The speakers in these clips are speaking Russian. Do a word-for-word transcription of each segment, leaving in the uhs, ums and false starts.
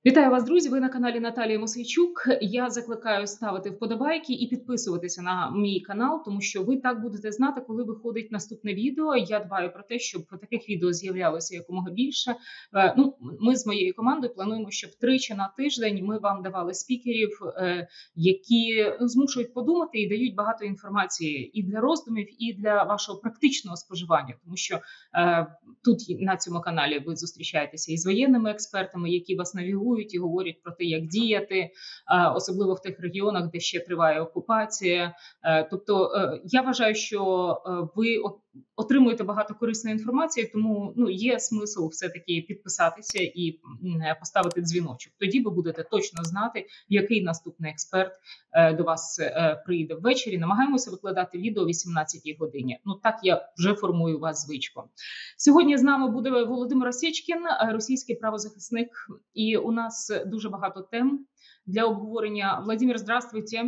Вітаю вас, друзі! Ви на каналі Наталії Мосейчук. Я закликаю ставити вподобайки і підписуватися на мій канал, тому що ви так будете знати, коли виходить наступне відео. Я дбаю про те, щоб таких відео з'являлося якомога більше. Е, Ну, ми з моєю командою плануємо, щоб тричі на тиждень ми вам давали спікерів, е, які ну, змушують подумати і дають багато інформації і для роздумів, і для вашого практичного споживання, тому що е, тут на цьому каналі ви зустрічаєтеся із воєнними експертами, які вас навігують і говорять про те, як діяти, особливо в тих регіонах, де ще триває окупація. Тобто, я вважаю, що ви отримуєте багато корисної інформації, тому ну є смисл все таки підписатися і поставити дзвіночок. Тоді ви будете точно знати, який наступний експерт до вас прийде ввечері. Намагаємося викладати відео о вісімнадцятій годині. Ну так я вже формую вас звичку. Сьогодні з нами буде Володимир Осєчкін, російський правозахисник, і у нас дуже багато тем для обговорення. Владимир, здравствуйте.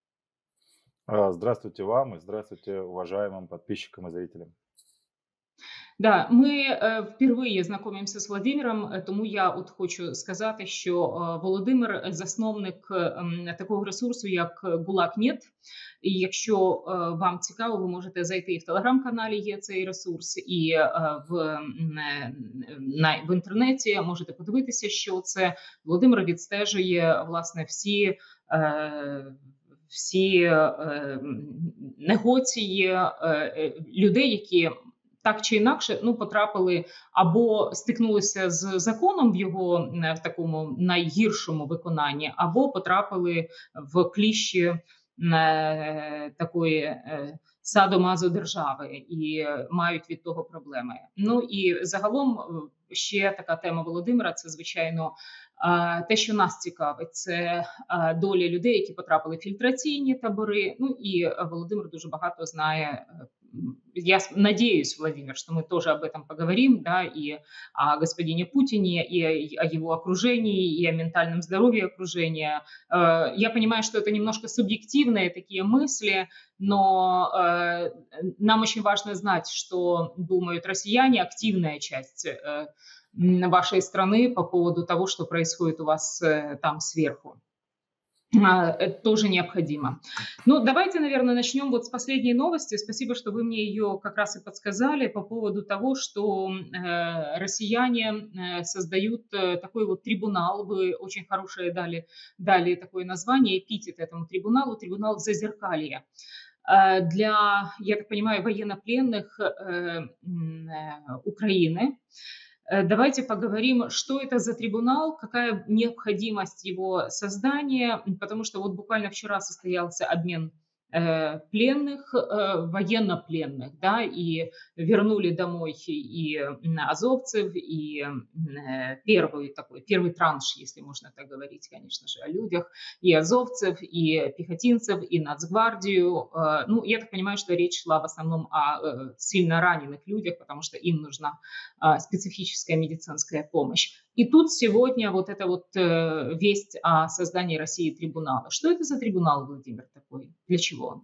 Здравствуйте вам и здравствуйте уважаемым подписчикам и зрителям. Да, ми е, впервые знайомимося з Владимиром, тому я от хочу сказати, що е, Володимир засновник е, такого ресурсу, як ГУЛАГ.нет. І якщо е, вам цікаво, ви можете зайти і в телеграм-каналі, є цей ресурс, і е, в, е, на, в інтернеті можете подивитися, що це. Володимир відстежує, власне, всі е, всі е, негоції е, людей, які так чи інакше ну потрапили або стикнулися з законом в його в такому найгіршому виконанні, або потрапили в кліщі е, такої е, садо-мазо держави і мають від того проблеми. Ну і загалом ще така тема Володимира – це звичайно те, що нас цікавить, це доля людей, які потрапили в фільтраційні табори. Ну і Володимир дуже багато знає. Я надеюсь, Владимир, что мы тоже об этом поговорим, да, и о господине Путине, и о его окружении, и о ментальном здоровье окружения. Я понимаю, что это немножко субъективные такие мысли, но нам очень важно знать, что думают россияне, активная часть вашей страны по поводу того, что происходит у вас там сверху. Это тоже необходимо. Ну, давайте, наверное, начнем вот с последней новости. Спасибо, что вы мне ее как раз и подсказали по поводу того, что э, россияне э, создают э, такой вот трибунал. Вы очень хорошее дали, дали такое название, эпитет этому трибуналу, трибунал Зазеркалья. Э, для, я так понимаю, военнопленных э, э, Украины. Давайте поговорим, что это за трибунал, какая необходимость его создания, потому что вот буквально вчера состоялся обмен э, пленных, э, военнопленных, да, и вернули домой и азовцев, и э, первый такой, первый транш, если можно так говорить, конечно же, о людях, и азовцев, и пехотинцев, и Нацгвардию. Э, ну, я так понимаю, что речь шла в основном о э, сильно раненых людях, потому что им нужна э, специфическая медицинская помощь. И тут сегодня вот эта вот э, весть о создании России трибунала. Что это за трибунал, Владимир, такой? Для чего он?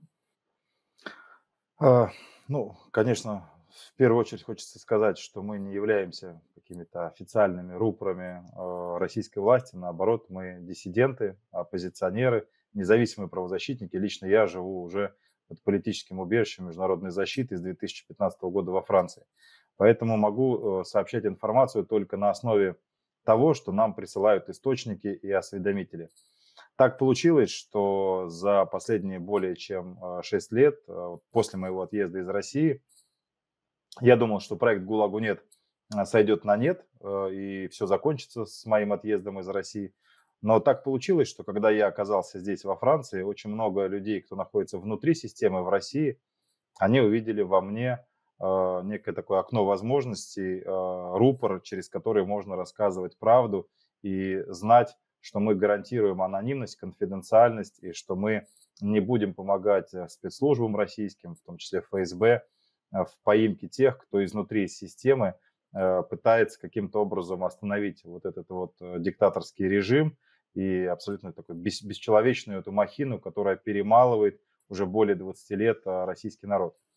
А, ну, конечно, в первую очередь хочется сказать, что мы не являемся какими-то официальными рупорами э, российской власти. Наоборот, мы диссиденты, оппозиционеры, независимые правозащитники. Лично я живу уже под политическим убежищем международной защиты с две тысячи пятнадцатого года во Франции. Поэтому могу э, сообщать информацию только на основе того, что нам присылают источники и осведомители. Так получилось, что за последние более чем шесть лет, после моего отъезда из России, я думал, что проект ГУЛАГу.нет сойдет на нет, и все закончится с моим отъездом из России. Но так получилось, что когда я оказался здесь, во Франции, очень много людей, кто находится внутри системы в России, они увидели во мне э, некое такое окно возможностей, э, рупор, через который можно рассказывать правду и знать, что мы гарантируем анонимность, конфиденциальность, и что мы не будем помогать спецслужбам российским, в том числе эф эс бэ, в поимке тех, кто изнутри системы э, пытается каким-то образом остановить вот этот вот диктаторский режим и абсолютно такой бес, бесчеловечную эту махину, которая перемалывает уже более двадцати лет российский народ.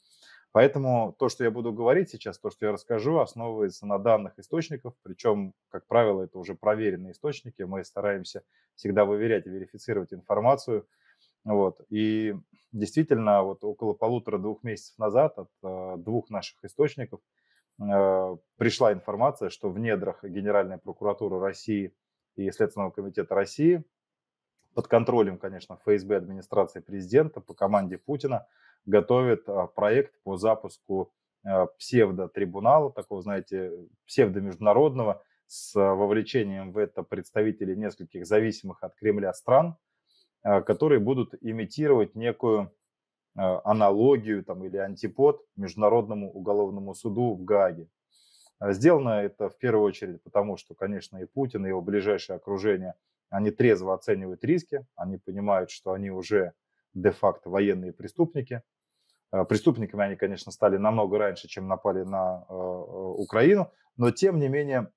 Поэтому то, что я буду говорить сейчас, то, что я расскажу, основывается на данных источников, причем, как правило, это уже проверенные источники. Мы стараемся всегда выверять и верифицировать информацию. Вот. И действительно, вот около полутора-двух месяцев назад от э, двух наших источников э, пришла информация, что в недрах Генеральной прокуратуры России и Следственного комитета России под контролем, конечно, эф эс бэ администрации президента по команде Путина готовит а, проект по запуску а, псевдотрибунала, такого, знаете, псевдомеждународного, с а, вовлечением в это представителей нескольких зависимых от Кремля стран, а, которые будут имитировать некую а, аналогию там, или антипод Международному уголовному суду в Гааге. А, Сделано это в первую очередь потому, что, конечно, и Путин, и его ближайшее окружение, они трезво оценивают риски, они понимают, что они уже де-факто военные преступники. А, Преступниками они, конечно, стали намного раньше, чем напали на э, э, Украину, но тем не менее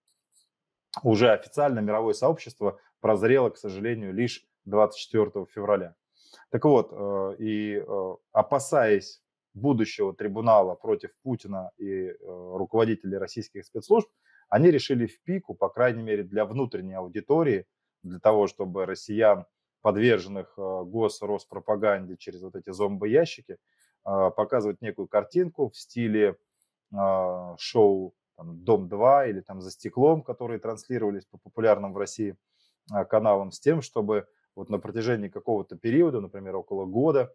уже официально мировое сообщество прозрело, к сожалению, лишь двадцать четвёртого февраля. Так вот, э, и э, опасаясь будущего трибунала против Путина и э, руководителей российских спецслужб, они решили в пику, по крайней мере для внутренней аудитории, для того, чтобы россиян, подверженных э, гос-Роспропаганде через вот эти зомбоящики, э, показывать некую картинку в стиле э, шоу там, «Дом-два» или там «За стеклом», которые транслировались по популярным в России э, каналам, с тем, чтобы вот на протяжении какого-то периода, например, около года,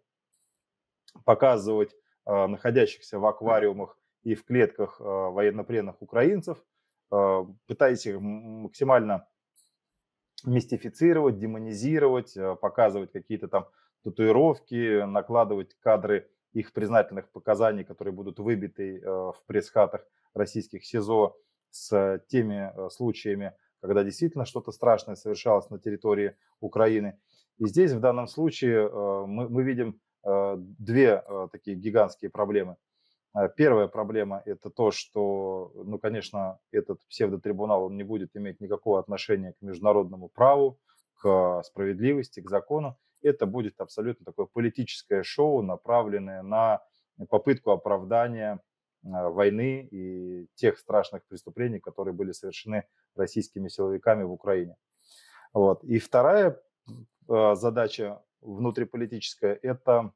показывать э, находящихся в аквариумах и в клетках э, военнопленных украинцев, э, пытаясь их максимально мистифицировать, демонизировать, э, показывать какие-то там татуировки, накладывать кадры их признательных показаний, которые будут выбиты э, в пресс-хатах российских СИЗО с теми э, случаями, когда действительно что-то страшное совершалось на территории Украины. И здесь в данном случае э, мы, мы видим э, две э, такие гигантские проблемы. Э, Первая проблема – это то, что, ну, конечно, этот псевдотрибунал он не будет иметь никакого отношения к международному праву, к справедливости, к закону. Это будет абсолютно такое политическое шоу, направленное на попытку оправдания э, войны и тех страшных преступлений, которые были совершены российскими силовиками в Украине. Вот. И вторая э, задача внутриполитическая – это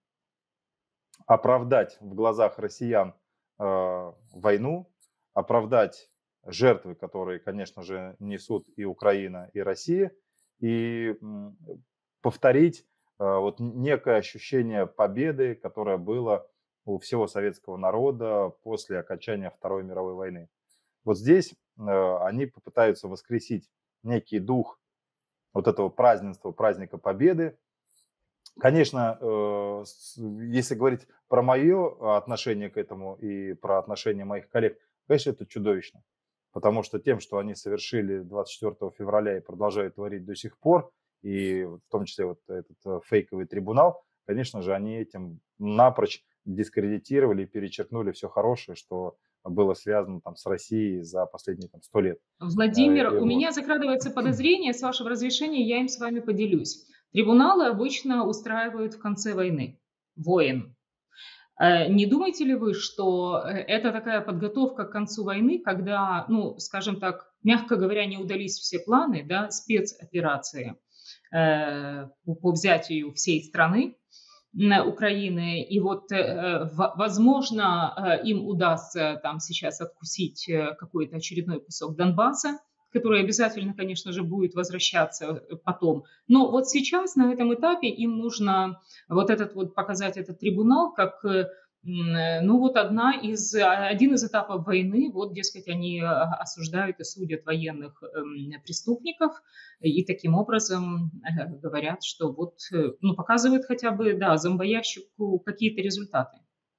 оправдать в глазах россиян э, войну, оправдать жертвы, которые, конечно же, несут и Украина, и Россия, и м, повторить э, вот некое ощущение победы, которое было у всего советского народа после окончания Второй мировой войны. Вот здесь э, они попытаются воскресить некий дух вот этого празднества, праздника победы. Конечно, э, с- если говорить про мое отношение к этому и про отношение моих коллег, конечно, это чудовищно. Потому что тем, что они совершили двадцать четвёртого февраля и продолжают творить до сих пор, и вот в том числе вот этот э, фейковый трибунал, конечно же, они этим напрочь дискредитировали и перечеркнули все хорошее, что было связано там с Россией за последние там, сто лет. Э, и Владимир, у вот. меня закрадывается подозрение, с вашего разрешения я им с вами поделюсь. Трибуналы обычно устраивают в конце войны, войн. Э, Не думаете ли вы, что э, это такая подготовка к концу войны, когда, ну, скажем так, мягко говоря, не удались все планы, да, спецоперации э, по по взятию всей страны, м, Украины, и вот, э, в- возможно, э, им удастся там сейчас откусить э, какой-то очередной кусок Донбасса, который обязательно, конечно же, будет возвращаться э, потом. Но вот сейчас на этом этапе им нужно вот этот вот показать этот трибунал как э, м, э, ну вот одна из, а, один из этапов войны, вот, дескать, они а, осуждают и судят военных эм, преступников, и таким образом э, говорят, что вот, э, ну, показывают хотя бы, да, зомбоящику какие-то результаты.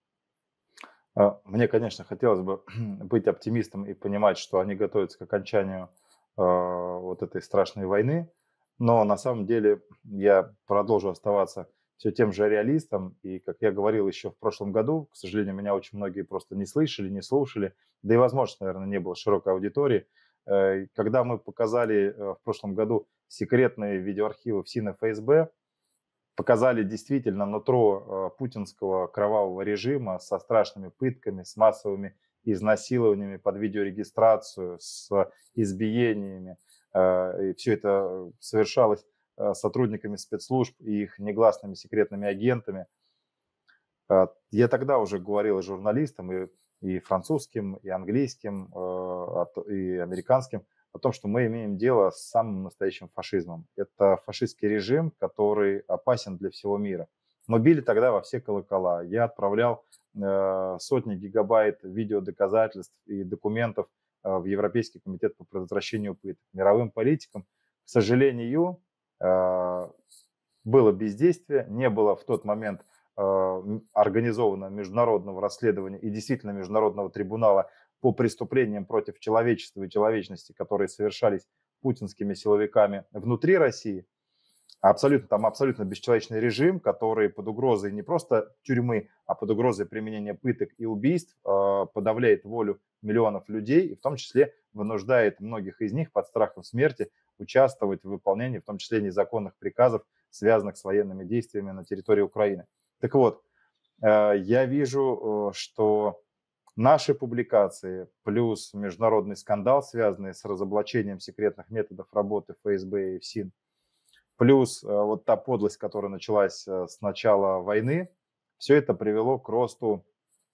А, Мне, конечно, хотелось бы быть оптимистом и понимать, что они готовятся к окончанию а, вот этой страшной войны, но на самом деле я продолжу оставаться все тем же реалистом, и, как я говорил еще в прошлом году, к сожалению, меня очень многие просто не слышали, не слушали, да и, возможно, наверное, не было широкой аудитории. Э, Когда мы показали э, в прошлом году секретные видеоархивы ФСИН и эф эс бэ, показали действительно нутро э, путинского кровавого режима со страшными пытками, с массовыми изнасилованиями под видеорегистрацию, с избиениями. Э, и все это совершалось э, сотрудниками спецслужб и их негласными секретными агентами. Э, Я тогда уже говорил и журналистам, и, и французским, и английским, э, о то- и американским, о том, что мы имеем дело с самым настоящим фашизмом. Это фашистский режим, который опасен для всего мира. Мы били тогда во все колокола. Я отправлял э, сотни гигабайт видеодоказательств и документов э, в Европейский комитет по предотвращению пыток. Мировым политикам, к сожалению, э, было бездействие, не было в тот момент э, организовано международного расследования и действительно международного трибунала по преступлениям против человечества и человечности, которые совершались путинскими силовиками внутри России. Абсолютно, там абсолютно бесчеловечный режим, который под угрозой не просто тюрьмы, а под угрозой применения пыток и убийств э, подавляет волю миллионов людей, и в том числе вынуждает многих из них под страхом смерти участвовать в выполнении, в том числе незаконных приказов, связанных с военными действиями на территории Украины. Так вот, э, я вижу, э, что наши публикации плюс международный скандал, связанный с разоблачением секретных методов работы эф эс бэ и ФСИН, плюс э, вот та подлость, которая началась э, с начала войны, все это привело к росту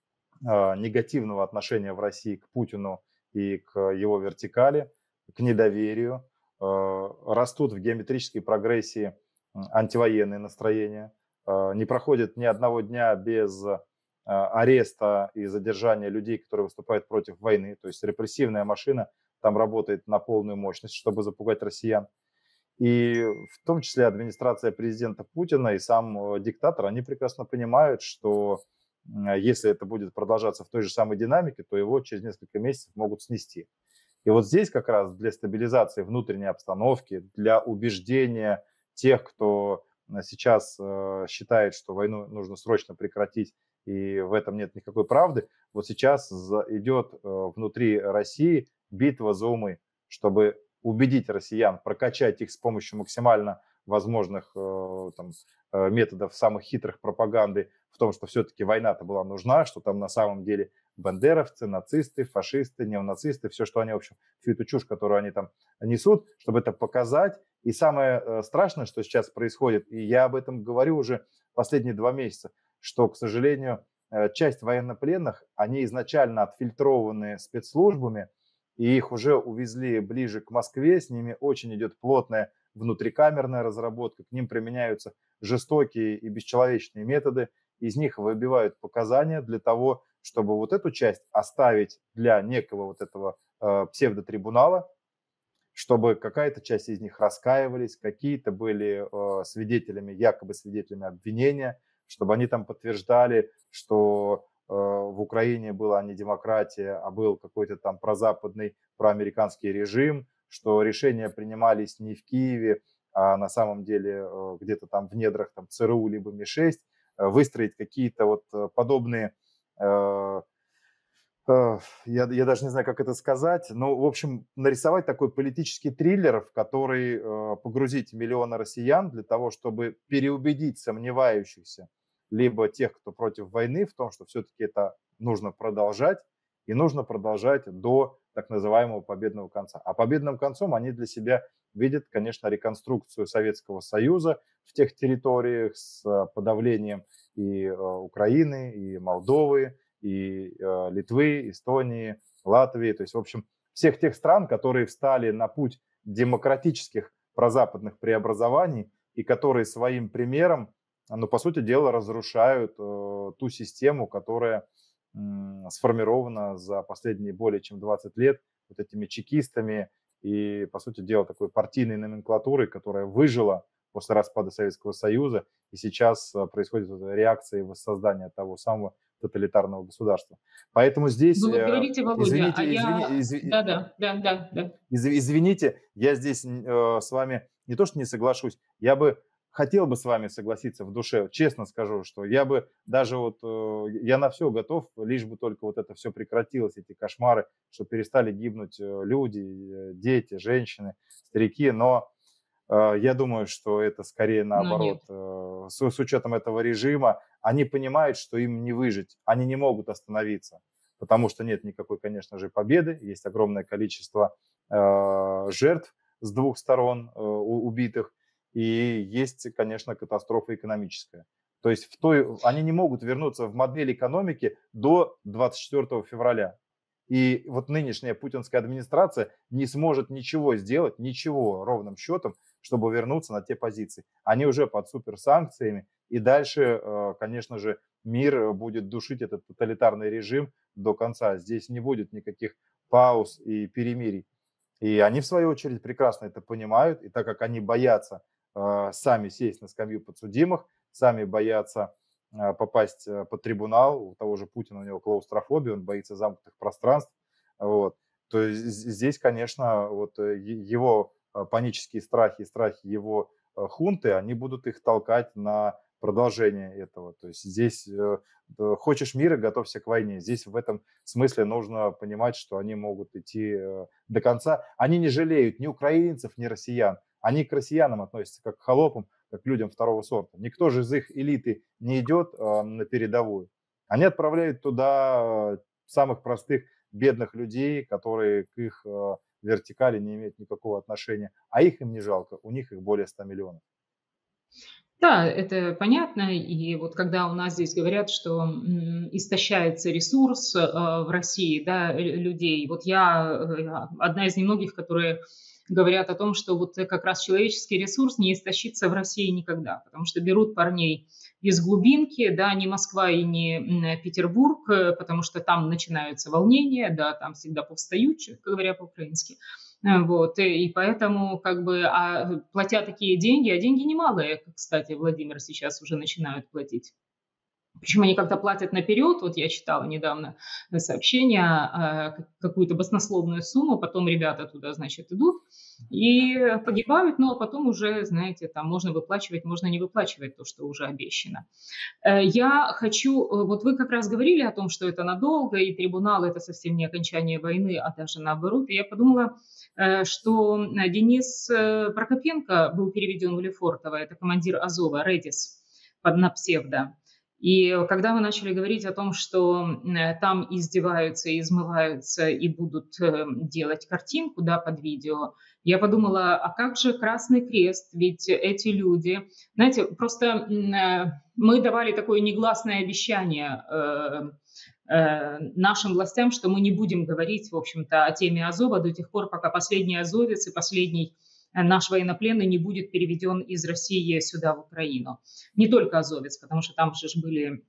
э, негативного отношения в России к Путину и к его вертикали, к недоверию. Э, растут в геометрической прогрессии м, антивоенные настроения. Э, не проходит ни одного дня без э, ареста и задержания людей, которые выступают против войны. То есть репрессивная машина там работает на полную мощность, чтобы запугать россиян. И в том числе администрация президента Путина и сам э, диктатор, они прекрасно понимают, что м, если это будет продолжаться в той же самой динамике, то его через несколько месяцев могут снести. И вот здесь как раз для стабилизации внутренней обстановки, для убеждения тех, кто э, сейчас э, считает, что войну нужно срочно прекратить, и в этом нет никакой правды, вот сейчас за- идет э, внутри России битва за умы, чтобы убедить россиян, прокачать их с помощью максимально возможных э, там, э, методов, самых хитрых пропаганды в том, что все-таки война-то была нужна, что там на самом деле бандеровцы, нацисты, фашисты, неонацисты, все, что они, в общем, всю эту чушь, которую они там несут, чтобы это показать. И самое э, страшное, что сейчас происходит, и я об этом говорю уже последние два месяца, что, к сожалению, э, часть военнопленных, они изначально отфильтрованы спецслужбами, и их уже увезли ближе к Москве, с ними очень идет плотная внутрикамерная разработка, к ним применяются жестокие и бесчеловечные методы, из них выбивают показания для того, чтобы вот эту часть оставить для некого вот этого э, псевдотрибунала, чтобы какая-то часть из них раскаивались, какие-то были э, свидетелями, якобы свидетелями обвинения, чтобы они там подтверждали, что э, в Украине была не демократия, а был какой-то там прозападный, проамериканский режим, что решения принимались не в Киеве, а на самом деле э, где-то там в недрах там, цэ эр у либо эм и шесть, э, выстроить какие-то вот э, подобные э, Э, я, я даже не знаю, как это сказать, но, в общем, нарисовать такой политический триллер, в который э, погрузить миллионы россиян для того, чтобы переубедить сомневающихся, либо тех, кто против войны, в том, что все-таки это нужно продолжать, и нужно продолжать до так называемого победного конца. А победным концом они для себя видят, конечно, реконструкцию Советского Союза в тех территориях с э, подавлением и э, Украины, и Молдовы, и э, Литвы, Эстонии, Латвии, то есть, в общем, всех тех стран, которые встали на путь демократических прозападных преобразований и которые своим примером, ну, по сути дела, разрушают э, ту систему, которая м, сформирована за последние более чем двадцать лет вот этими чекистами и, по сути дела, такой партийной номенклатурой, которая выжила после распада Советского Союза, и сейчас э, происходит вот реакция и воссоздание того самого тоталитарного государства. Поэтому здесь, Вы вот э, говорите, Володя, а извините, извини, я... изви- Да-да, да-да, да. из- извините, я здесь э, с вами не то что не соглашусь, я бы хотел бы с вами согласиться в душе, честно скажу, что я бы даже вот, э, я на все готов, лишь бы только вот это все прекратилось, эти кошмары, что перестали гибнуть э, люди, э, дети, женщины, старики, но Э, я думаю, что это скорее Но наоборот. нет. Э, с с учетом этого режима они понимают, что им не выжить, они не могут остановиться, потому что нет никакой, конечно же, победы, есть огромное количество, э, жертв с двух сторон, э, у убитых, и есть, конечно, катастрофа экономическая. То есть в той они не могут вернуться в модель экономики до двадцать четвёртого февраля. И вот нынешняя путинская администрация не сможет ничего сделать, ничего ровным счетом, чтобы вернуться на те позиции. Они уже под суперсанкциями, и дальше, э, конечно же, мир будет душить этот тоталитарный режим до конца. Здесь не будет никаких пауз и перемирий. И они, в свою очередь, прекрасно это понимают, и так как они боятся э, сами сесть на скамью подсудимых, сами боятся э, попасть э, под трибунал, у того же Путина, у него клаустрофобия, он боится замкнутых пространств, вот, то есть з- здесь, конечно, вот э, е- его э, панические страхи и страхи его э, хунты, они будут их толкать на продолжение этого. То есть здесь э, э, хочешь мира, готовься к войне. Здесь в этом смысле нужно понимать, что они могут идти э, до конца. Они не жалеют ни украинцев, ни россиян. Они к россиянам относятся как к холопам, как к людям второго сорта. Никто же из их элиты не идет э, на передовую. Они отправляют туда э, самых простых бедных людей, которые к их э, вертикали не имеют никакого отношения. А их им не жалко, у них их более ста миллионов. Да, это понятно. И вот когда у нас здесь говорят, что м, истощается ресурс э, в России, да, э, людей, вот я э, одна из немногих, которые говорят о том, что вот э, как раз человеческий ресурс не истощится в России никогда, потому что берут парней из глубинки, да, не Москва и не м, Петербург, э, потому что там начинаются волнения, да, там всегда повстают, честно говоря, по-украински. Э, вот, и и поэтому, как бы, а, платя такие деньги, а деньги немалые, кстати, Владимир, сейчас уже начинают платить. Причем они как-то платят наперед. Вот я читала недавно э, сообщение, а, к- какую-то баснословную сумму, потом ребята туда, значит, идут и погибают, но потом уже, знаете, там можно выплачивать, можно не выплачивать то, что уже обещано. Э, Я хочу, э, вот вы как раз говорили о том, что это надолго, и трибунал это совсем не окончание войны, а даже наоборот. И я подумала, э, что э, Денис э, Прокопенко был переведен в Лефортово, это командир Азова, Редис, под на псевдо. И когда мы начали говорить о том, что э, там издеваются, измываются и будут э, делать картинку, да, под видео, я подумала, а как же Красный Крест? Ведь эти люди, знаете, просто м, э, мы давали такое негласное обещание э, э, нашим властям, что мы не будем говорить, в общем-то, о теме Азова до тех пор, пока последний азовец и последний э, наш военнопленный не будет переведен из России сюда, в Украину. Не только азовец, потому что там же ж были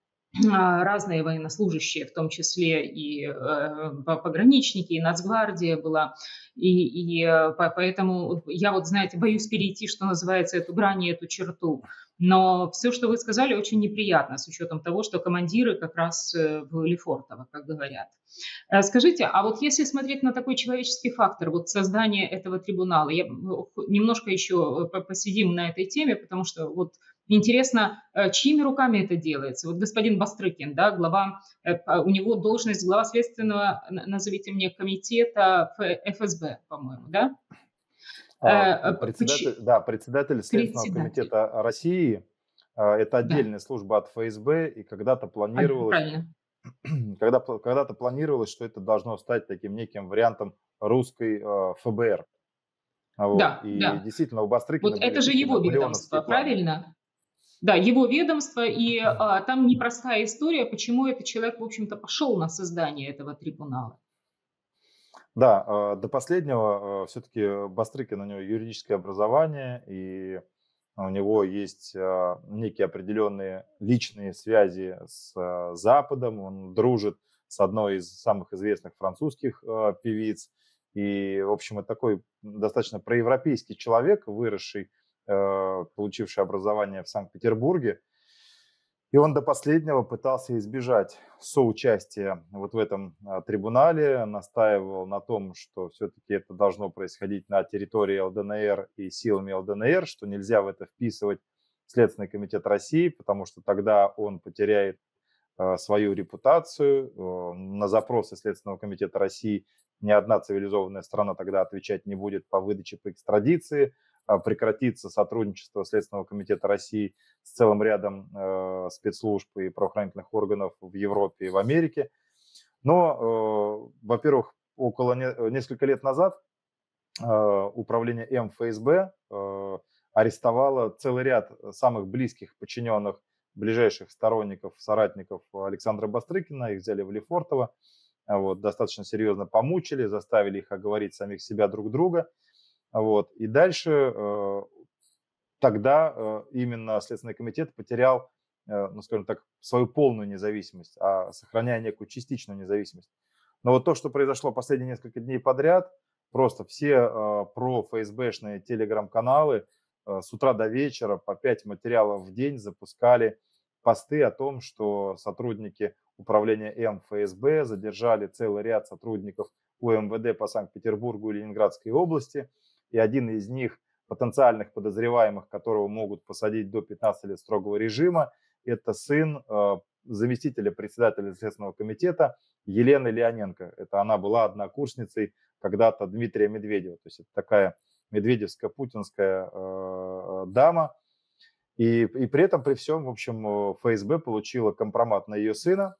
а, разные военнослужащие, в том числе и э, пограничники, и Нацгвардия была. И, и э, по- поэтому я вот, знаете, боюсь перейти, что называется, эту грань и эту черту. Но все, что вы сказали, очень неприятно, с учетом того, что командиры как раз э, в Лефортово, как говорят. Э, Скажите, а вот если смотреть на такой человеческий фактор, вот создание этого трибунала, я, м, немножко еще э, посидим на этой теме, потому что вот интересно, э, чьими руками это делается. Вот господин Бастрыкин, да, глава, э, а, у него должность глава следственного, н- назовите мне, комитета Ф- ФСБ, по-моему, да? Э, А, э, п- председатель, поч- да, председатель Следственного Председатель, комитета России, а, это да, отдельная служба от ФСБ, и когда-то а, планировалось, правильно, когда, пла- когда-то планировалось, что это должно стать таким неким вариантом русской э, ФБР. А вот. да, И да. действительно, у Бастрыкина Вот были это же такие его наполеоновские ведомство, планы. правильно? Да, его ведомство, и а, там непростая история, почему этот человек, в общем-то, пошел на создание этого трибунала. Да, э, до последнего все-таки Бастрыкин, у него юридическое образование, и у него есть а, некие определенные личные связи с а, Западом, он дружит с одной из самых известных французских а, певиц, и, в общем, это такой достаточно проевропейский человек, выросший, э, получивший образование в Санкт-Петербурге, и он до последнего пытался избежать соучастия вот в этом а, трибунале, настаивал на том, что все-таки это должно происходить на территории ЛДНР и силами ЛДНР, что нельзя в это вписывать Следственный комитет России, потому что тогда он потеряет а, свою репутацию. Э, На запросы Следственного комитета России ни одна цивилизованная страна тогда отвечать не будет по выдаче по экстрадиции. прекратится сотрудничество Следственного комитета России с целым рядом э, спецслужб и правоохранительных органов в Европе и в Америке. Но, э, во-первых, около не, несколько лет назад э, управление М Ф С Б э, арестовало целый ряд самых близких подчиненных, ближайших сторонников, соратников Александра Бастрыкина. Их взяли в Лефортово, вот, достаточно серьезно помучили, заставили их оговорить самих себя друг друга. Вот. И дальше э, тогда э, именно Следственный комитет потерял, э, ну, скажем так, свою полную независимость, а сохраняя некую частичную независимость. Но вот то, что произошло последние несколько дней подряд, просто все э, про-ФСБшные телеграм-каналы э, с утра до вечера по пять материалов в день запускали посты о том, что сотрудники управления М Ф С Б задержали целый ряд сотрудников У М В Д по Санкт-Петербургу и Ленинградской области, и один из них, потенциальных подозреваемых, которого могут посадить до пятнадцати лет строгого режима, это сын э, заместителя председателя Следственного комитета Елены Леоненко. Это она была однокурсницей когда-то Дмитрия Медведева. То есть это такая медведевско-путинская э, дама. И, и при этом, при всем, в общем, Ф С Б получила компромат на ее сына.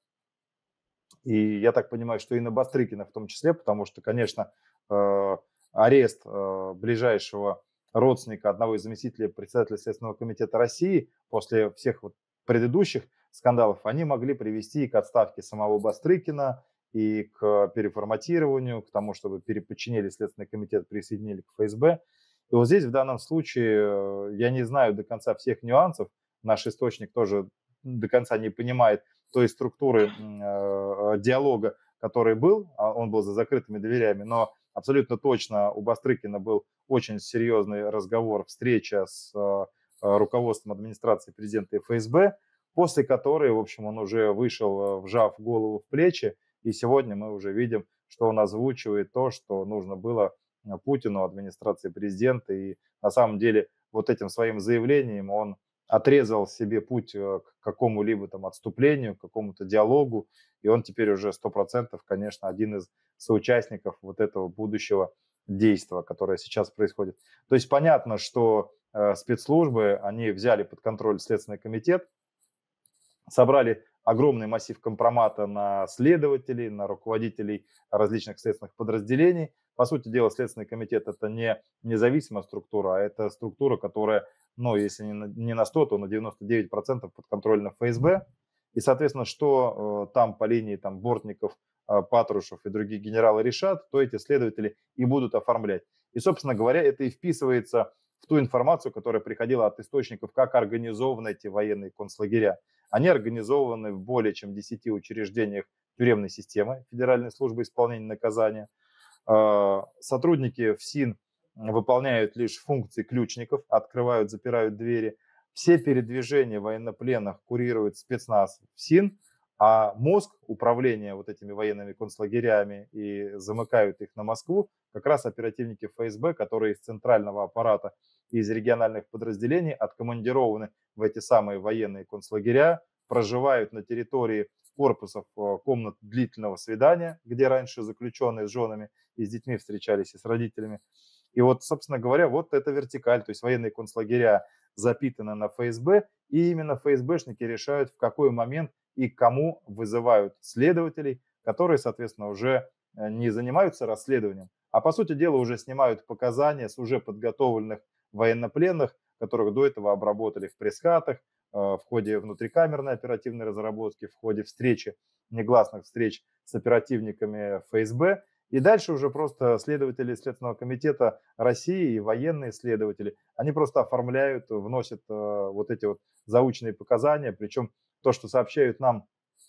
И я так понимаю, что и на Бастрыкина в том числе, потому что, конечно, э, арест э, ближайшего родственника одного из заместителей председателя Следственного комитета России после всех вот предыдущих скандалов, они могли привести и к отставке самого Бастрыкина, и к переформатированию, к тому, чтобы переподчинили Следственный комитет, присоединили к Ф С Б. И вот здесь в данном случае я не знаю до конца всех нюансов, наш источник тоже до конца не понимает той структуры э, диалога, который был, он был за закрытыми дверями, но абсолютно точно у Бастрыкина был очень серьезный разговор, встреча с э, руководством администрации президента и Ф С Б, после которой, в общем, он уже вышел, вжав голову в плечи, и сегодня мы уже видим, что он озвучивает то, что нужно было Путину, администрации президента, и на самом деле вот этим своим заявлением он отрезал себе путь к какому-либо там отступлению, к какому-то диалогу, и он теперь уже сто процентов, конечно, один из соучастников вот этого будущего действия, которое сейчас происходит. То есть понятно, что э, спецслужбы, они взяли под контроль Следственный комитет, собрали огромный массив компромата на следователей, на руководителей различных следственных подразделений. По сути дела, Следственный комитет – это не независимая структура, а это структура, которая, ну, если не на сто, то на девяносто девять процентов подконтрольна Ф С Б. И, соответственно, что э, там по линии там, Бортников, э, Патрушев и другие генералы решат, то эти следователи и будут оформлять. И, собственно говоря, это и вписывается в ту информацию, которая приходила от источников, как организованы эти военные концлагеря. Они организованы в более чем десяти учреждениях тюремной системы Федеральной службы исполнения наказания. Сотрудники Ф С И Н выполняют лишь функции ключников, открывают, запирают двери. Все передвижения военнопленных курирует спецназ Ф С И Н, а мозг управления вот этими военными концлагерями и замыкают их на Москву как раз оперативники Ф С Б, которые из центрального аппарата и из региональных подразделений откомандированы в эти самые военные концлагеря, проживают на территории корпусов комнат длительного свидания, где раньше заключенные с женами и с детьми встречались, и с родителями. И вот, собственно говоря, вот эта вертикаль, то есть военные концлагеря запитаны на Ф С Б, и именно Ф С Бшники решают, в какой момент и кому вызывают следователей, которые, соответственно, уже не занимаются расследованием, а, по сути дела, уже снимают показания с уже подготовленных военнопленных, которых до этого обработали в пресс-хатах, в ходе внутрикамерной оперативной разработки, в ходе встречи, негласных встреч с оперативниками Ф С Б. И дальше уже просто следователи Следственного комитета России и военные следователи, они просто оформляют, вносят вот эти вот заученные показания. Причем то, что сообщают нам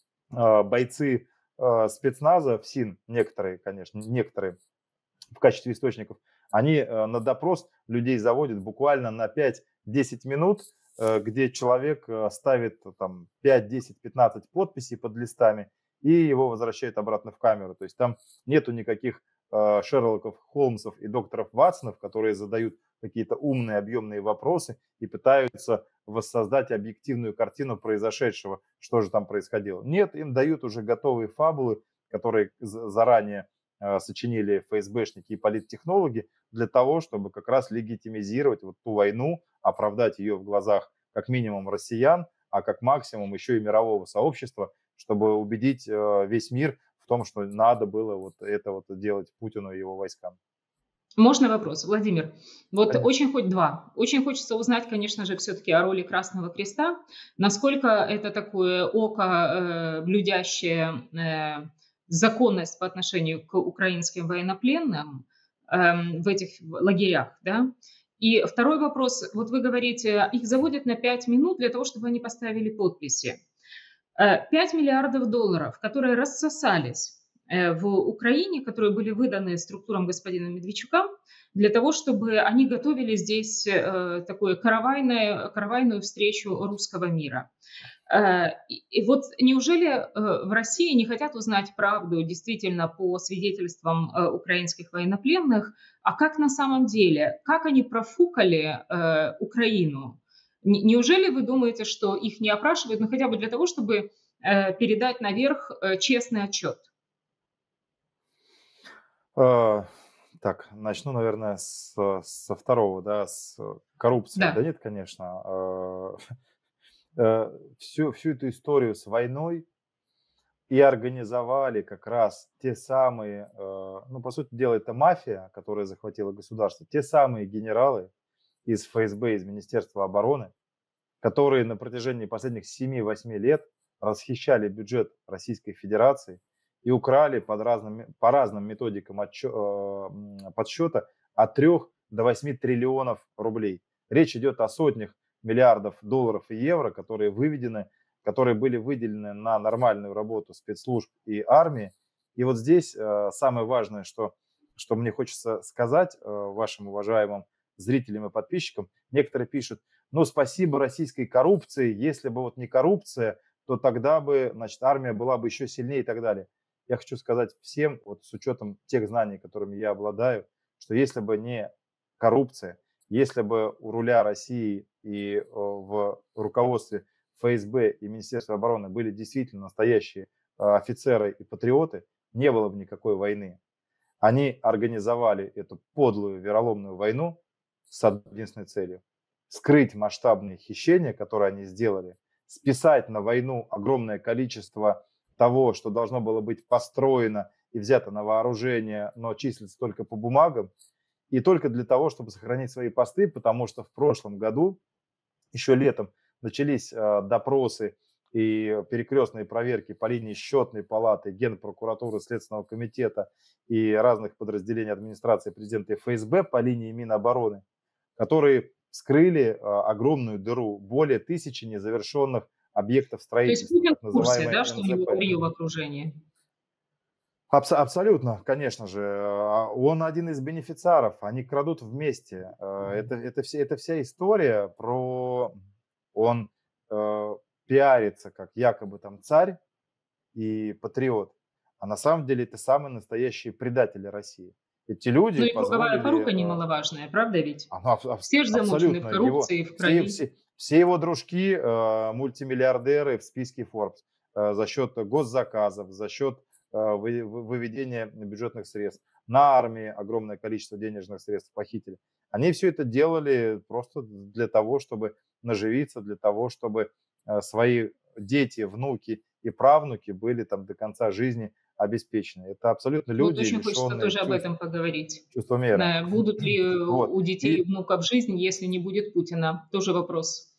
бойцы спецназа Ф С И Н, некоторые, конечно, некоторые в качестве источников, они на допрос людей заводят буквально на пять-десять минут, где человек ставит там пять, десять, пятнадцать подписей под листами и его возвращают обратно в камеру. То есть там нету никаких э, Шерлоков, Холмсов и докторов Ватсонов, которые задают какие-то умные, объемные вопросы и пытаются воссоздать объективную картину произошедшего, что же там происходило. Нет, им дают уже готовые фабулы, которые заранее э, сочинили Ф С Бшники и политтехнологи, для того, чтобы как раз легитимизировать вот ту войну, оправдать ее в глазах как минимум россиян, а как максимум еще и мирового сообщества, чтобы убедить э, весь мир в том, что надо было вот это вот делать Путину и его войскам. Можно вопрос, Владимир? Вот Конечно. очень хоть два. Очень хочется узнать, конечно же, все-таки о роли Красного Креста. Насколько это такое око, э, блюдящее э, законность по отношению к украинским военнопленным эм, в этих лагерях, да? И второй вопрос. Вот вы говорите, их заводят на пять минут для того, чтобы они поставили подписи. Э, пять миллиардов долларов, которые рассосались э, в Украине, которые были выданы структурам господина Медведчука, для того, чтобы они готовили здесь э, такую каравайную, каравайную встречу русского мира. Э, И и вот неужели э, в России не хотят узнать правду действительно по свидетельствам э, украинских военнопленных, а как на самом деле, как они профукали э, Украину? Не- Неужели вы думаете, что их не опрашивают, ну хотя бы для того, чтобы э, передать наверх э, честный отчет? Э, Так, начну, наверное, с, со второго, да, с коррупции. Да Да. нет, конечно. э, э, всю, всю эту историю с войной и организовали как раз те самые, э, ну, по сути дела, это мафия, которая захватила государство, те самые генералы из эф эс бэ, из Министерства обороны, которые на протяжении последних семи-восьми лет расхищали бюджет Российской Федерации и украли под разными, по разным методикам отчё- э, м, подсчета от трёх до восьми триллионов рублей. Речь идет о сотнях миллиардов долларов и евро, которые выведены, которые были выделены на нормальную работу спецслужб и армии. И вот здесь э, самое важное, что, что мне хочется сказать э, вашим уважаемым зрителям и подписчикам. Некоторые пишут: ну, спасибо российской коррупции, если бы вот не коррупция, то тогда бы, значит, армия была бы еще сильнее и так далее. Я хочу сказать всем, вот с учетом тех знаний, которыми я обладаю, что если бы не коррупция, если бы у руля России и э, в руководстве эф эс бэ и Министерства обороны были действительно настоящие э, офицеры и патриоты, не было бы никакой войны. Они организовали эту подлую вероломную войну с одной единственной целью: скрыть масштабные хищения, которые они сделали, списать на войну огромное количество того, что должно было быть построено и взято на вооружение, но числится только по бумагам, и только для того, чтобы сохранить свои посты, потому что в прошлом году, еще летом, начались э, допросы и перекрестные проверки по линии счетной палаты, Генпрокуратуры, Следственного комитета и разных подразделений администрации президента эф эс бэ по линии Минобороны, которые вскрыли э, огромную дыру, более тысячи незавершенных объектов То есть строительства, Путин так в курсе, называемые да, что у него эн зэ пэ. варьё в окружении? Абс- абсолютно, конечно же. А, Он один из бенефициаров, они крадут вместе. Э, Это, это, все, это вся история про... Он э, пиарится как якобы там царь и патриот, а на самом деле это самые настоящие предатели России. Эти Ну люди и круговая позволили... порука э, немаловажная, правда ведь? Оно абс- абс- Все же замучены в абсолютно его... коррупции, в Все, крови. все, все его дружки э, мультимиллиардеры в списке Forbes э, за счет госзаказов, за счет э, вы- вы- выведения бюджетных средств. На армии огромное количество денежных средств похитили. Они все это делали просто для того, чтобы наживиться, для того, чтобы э, свои дети, внуки и правнуки были там до конца жизни обеспечены. Это абсолютно Вот люди, очень хочется лишенные тоже об чувств, этом поговорить. чувства меры. Э, будут ли э, Вот. у детей и И внуков жизнь, если не будет Путина? Тоже вопрос.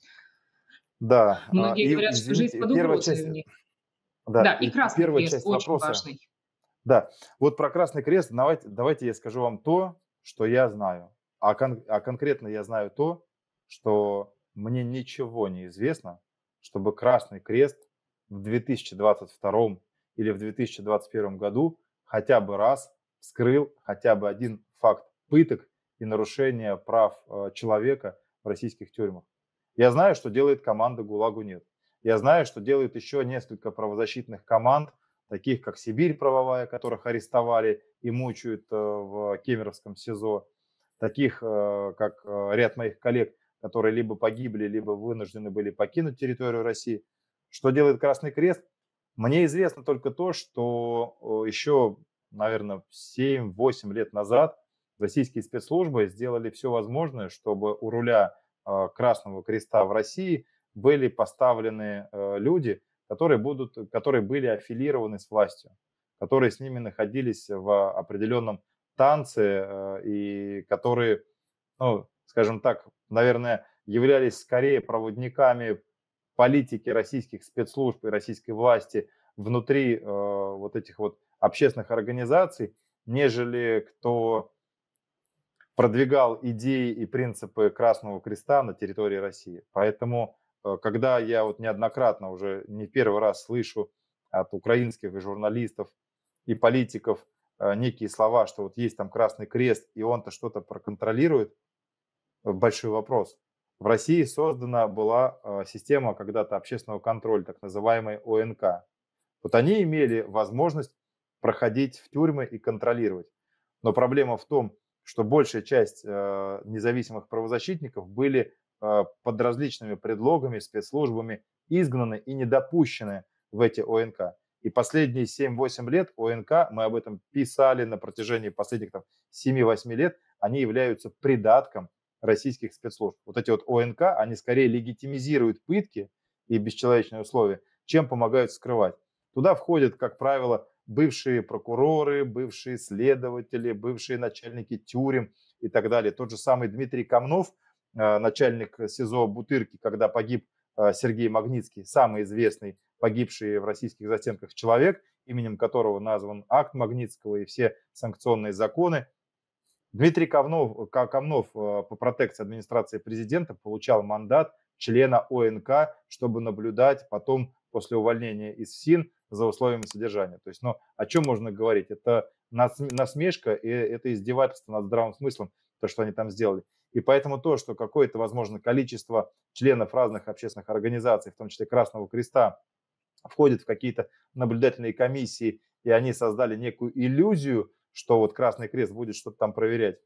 да, а, Многие и говорят, что жизнь извините, под первая угрозой часть, у них. да, Да, и и, и Красный первая Крест часть очень вопроса, важный. да, вот про Красный Крест, давайте, давайте я скажу вам то, что я знаю, а, кон- а конкретно я знаю то, что мне ничего не известно, чтобы Красный Крест в две тысячи двадцать втором или в две тысячи двадцать первом году хотя бы раз вскрыл хотя бы один факт пыток и нарушения прав э, человека в российских тюрьмах. Я знаю, что делает команда ГУЛАГу нет. Я знаю, что делают еще несколько правозащитных команд, таких как «Сибирь правовая», которых арестовали и мучают э, в Кемеровском СИЗО, таких э, как э, ряд моих коллег, которые либо погибли, либо вынуждены были покинуть территорию России. Что делает Красный Крест? Мне известно только то, что э, еще, наверное, семь-восемь лет назад Российские спецслужбы сделали все возможное, чтобы у руля э, Красного Креста в России были поставлены э, люди, которые, будут, которые были аффилированы с властью, которые с ними находились в определенном танце э, и которые, ну, скажем так, наверное, являлись скорее проводниками политики российских спецслужб и российской власти внутри э, вот этих вот общественных организаций, нежели кто продвигал идеи и принципы Красного Креста на территории России. Поэтому, э, когда я вот неоднократно уже не первый раз слышу от украинских и журналистов и политиков э, некие слова, что вот есть там Красный Крест, и он-то что-то проконтролирует, э, большой вопрос. В России создана была э, система когда-то общественного контроля, так называемая О Н К. Вот они имели возможность проходить в тюрьмы и контролировать. Но проблема в том, что большая часть э, независимых правозащитников были э, под различными предлогами, спецслужбами изгнаны и не допущены в эти О Н К. И последние семь-восемь лет О Н К, мы об этом писали на протяжении последних там, семи-восьми лет, они являются придатком российских спецслужб. Вот эти вот О Н К, они скорее легитимизируют пытки и бесчеловечные условия, чем помогают скрывать. Туда входят, как правило, бывшие прокуроры, бывшие следователи, бывшие начальники тюрем и так далее. Тот же самый Дмитрий Комнов, начальник СИЗО Бутырки, когда погиб Сергей Магнитский, самый известный погибший в российских застенках человек, именем которого назван акт Магнитского и все санкционные законы. Дмитрий Комнов, Комнов по протекции администрации президента получал мандат члена О Н К, чтобы наблюдать потом после увольнения из ФСИН за условиями содержания. То есть, ну, о чем можно говорить? Это насмешка и это издевательство над здравым смыслом, то, что они там сделали. И поэтому то, что какое-то, возможно, количество членов разных общественных организаций, в том числе Красного Креста, входит в какие-то наблюдательные комиссии, и они создали некую иллюзию, что вот Красный Крест будет что-то там проверять.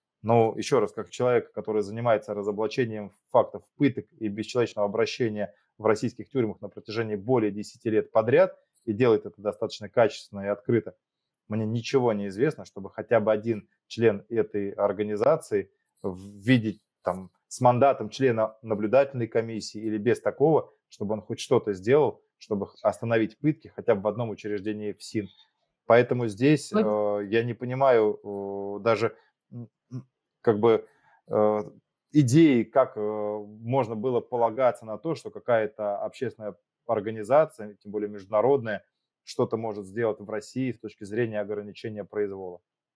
Но еще раз, как человек, который занимается разоблачением фактов пыток и бесчеловечного обращения в российских тюрьмах на протяжении более десяти лет подряд и делает это достаточно качественно и открыто, мне ничего не известно, чтобы хотя бы один член этой организации видеть там с мандатом члена наблюдательной комиссии или без такого, чтобы он хоть что-то сделал, чтобы остановить пытки хотя бы в одном учреждении ФСИН. Поэтому здесь э, я не понимаю э, даже как бы э, идеи, как э, можно было полагаться на то, что какая-то общественная организация, тем более международная, что-то может сделать в России с точки зрения ограничения произвола.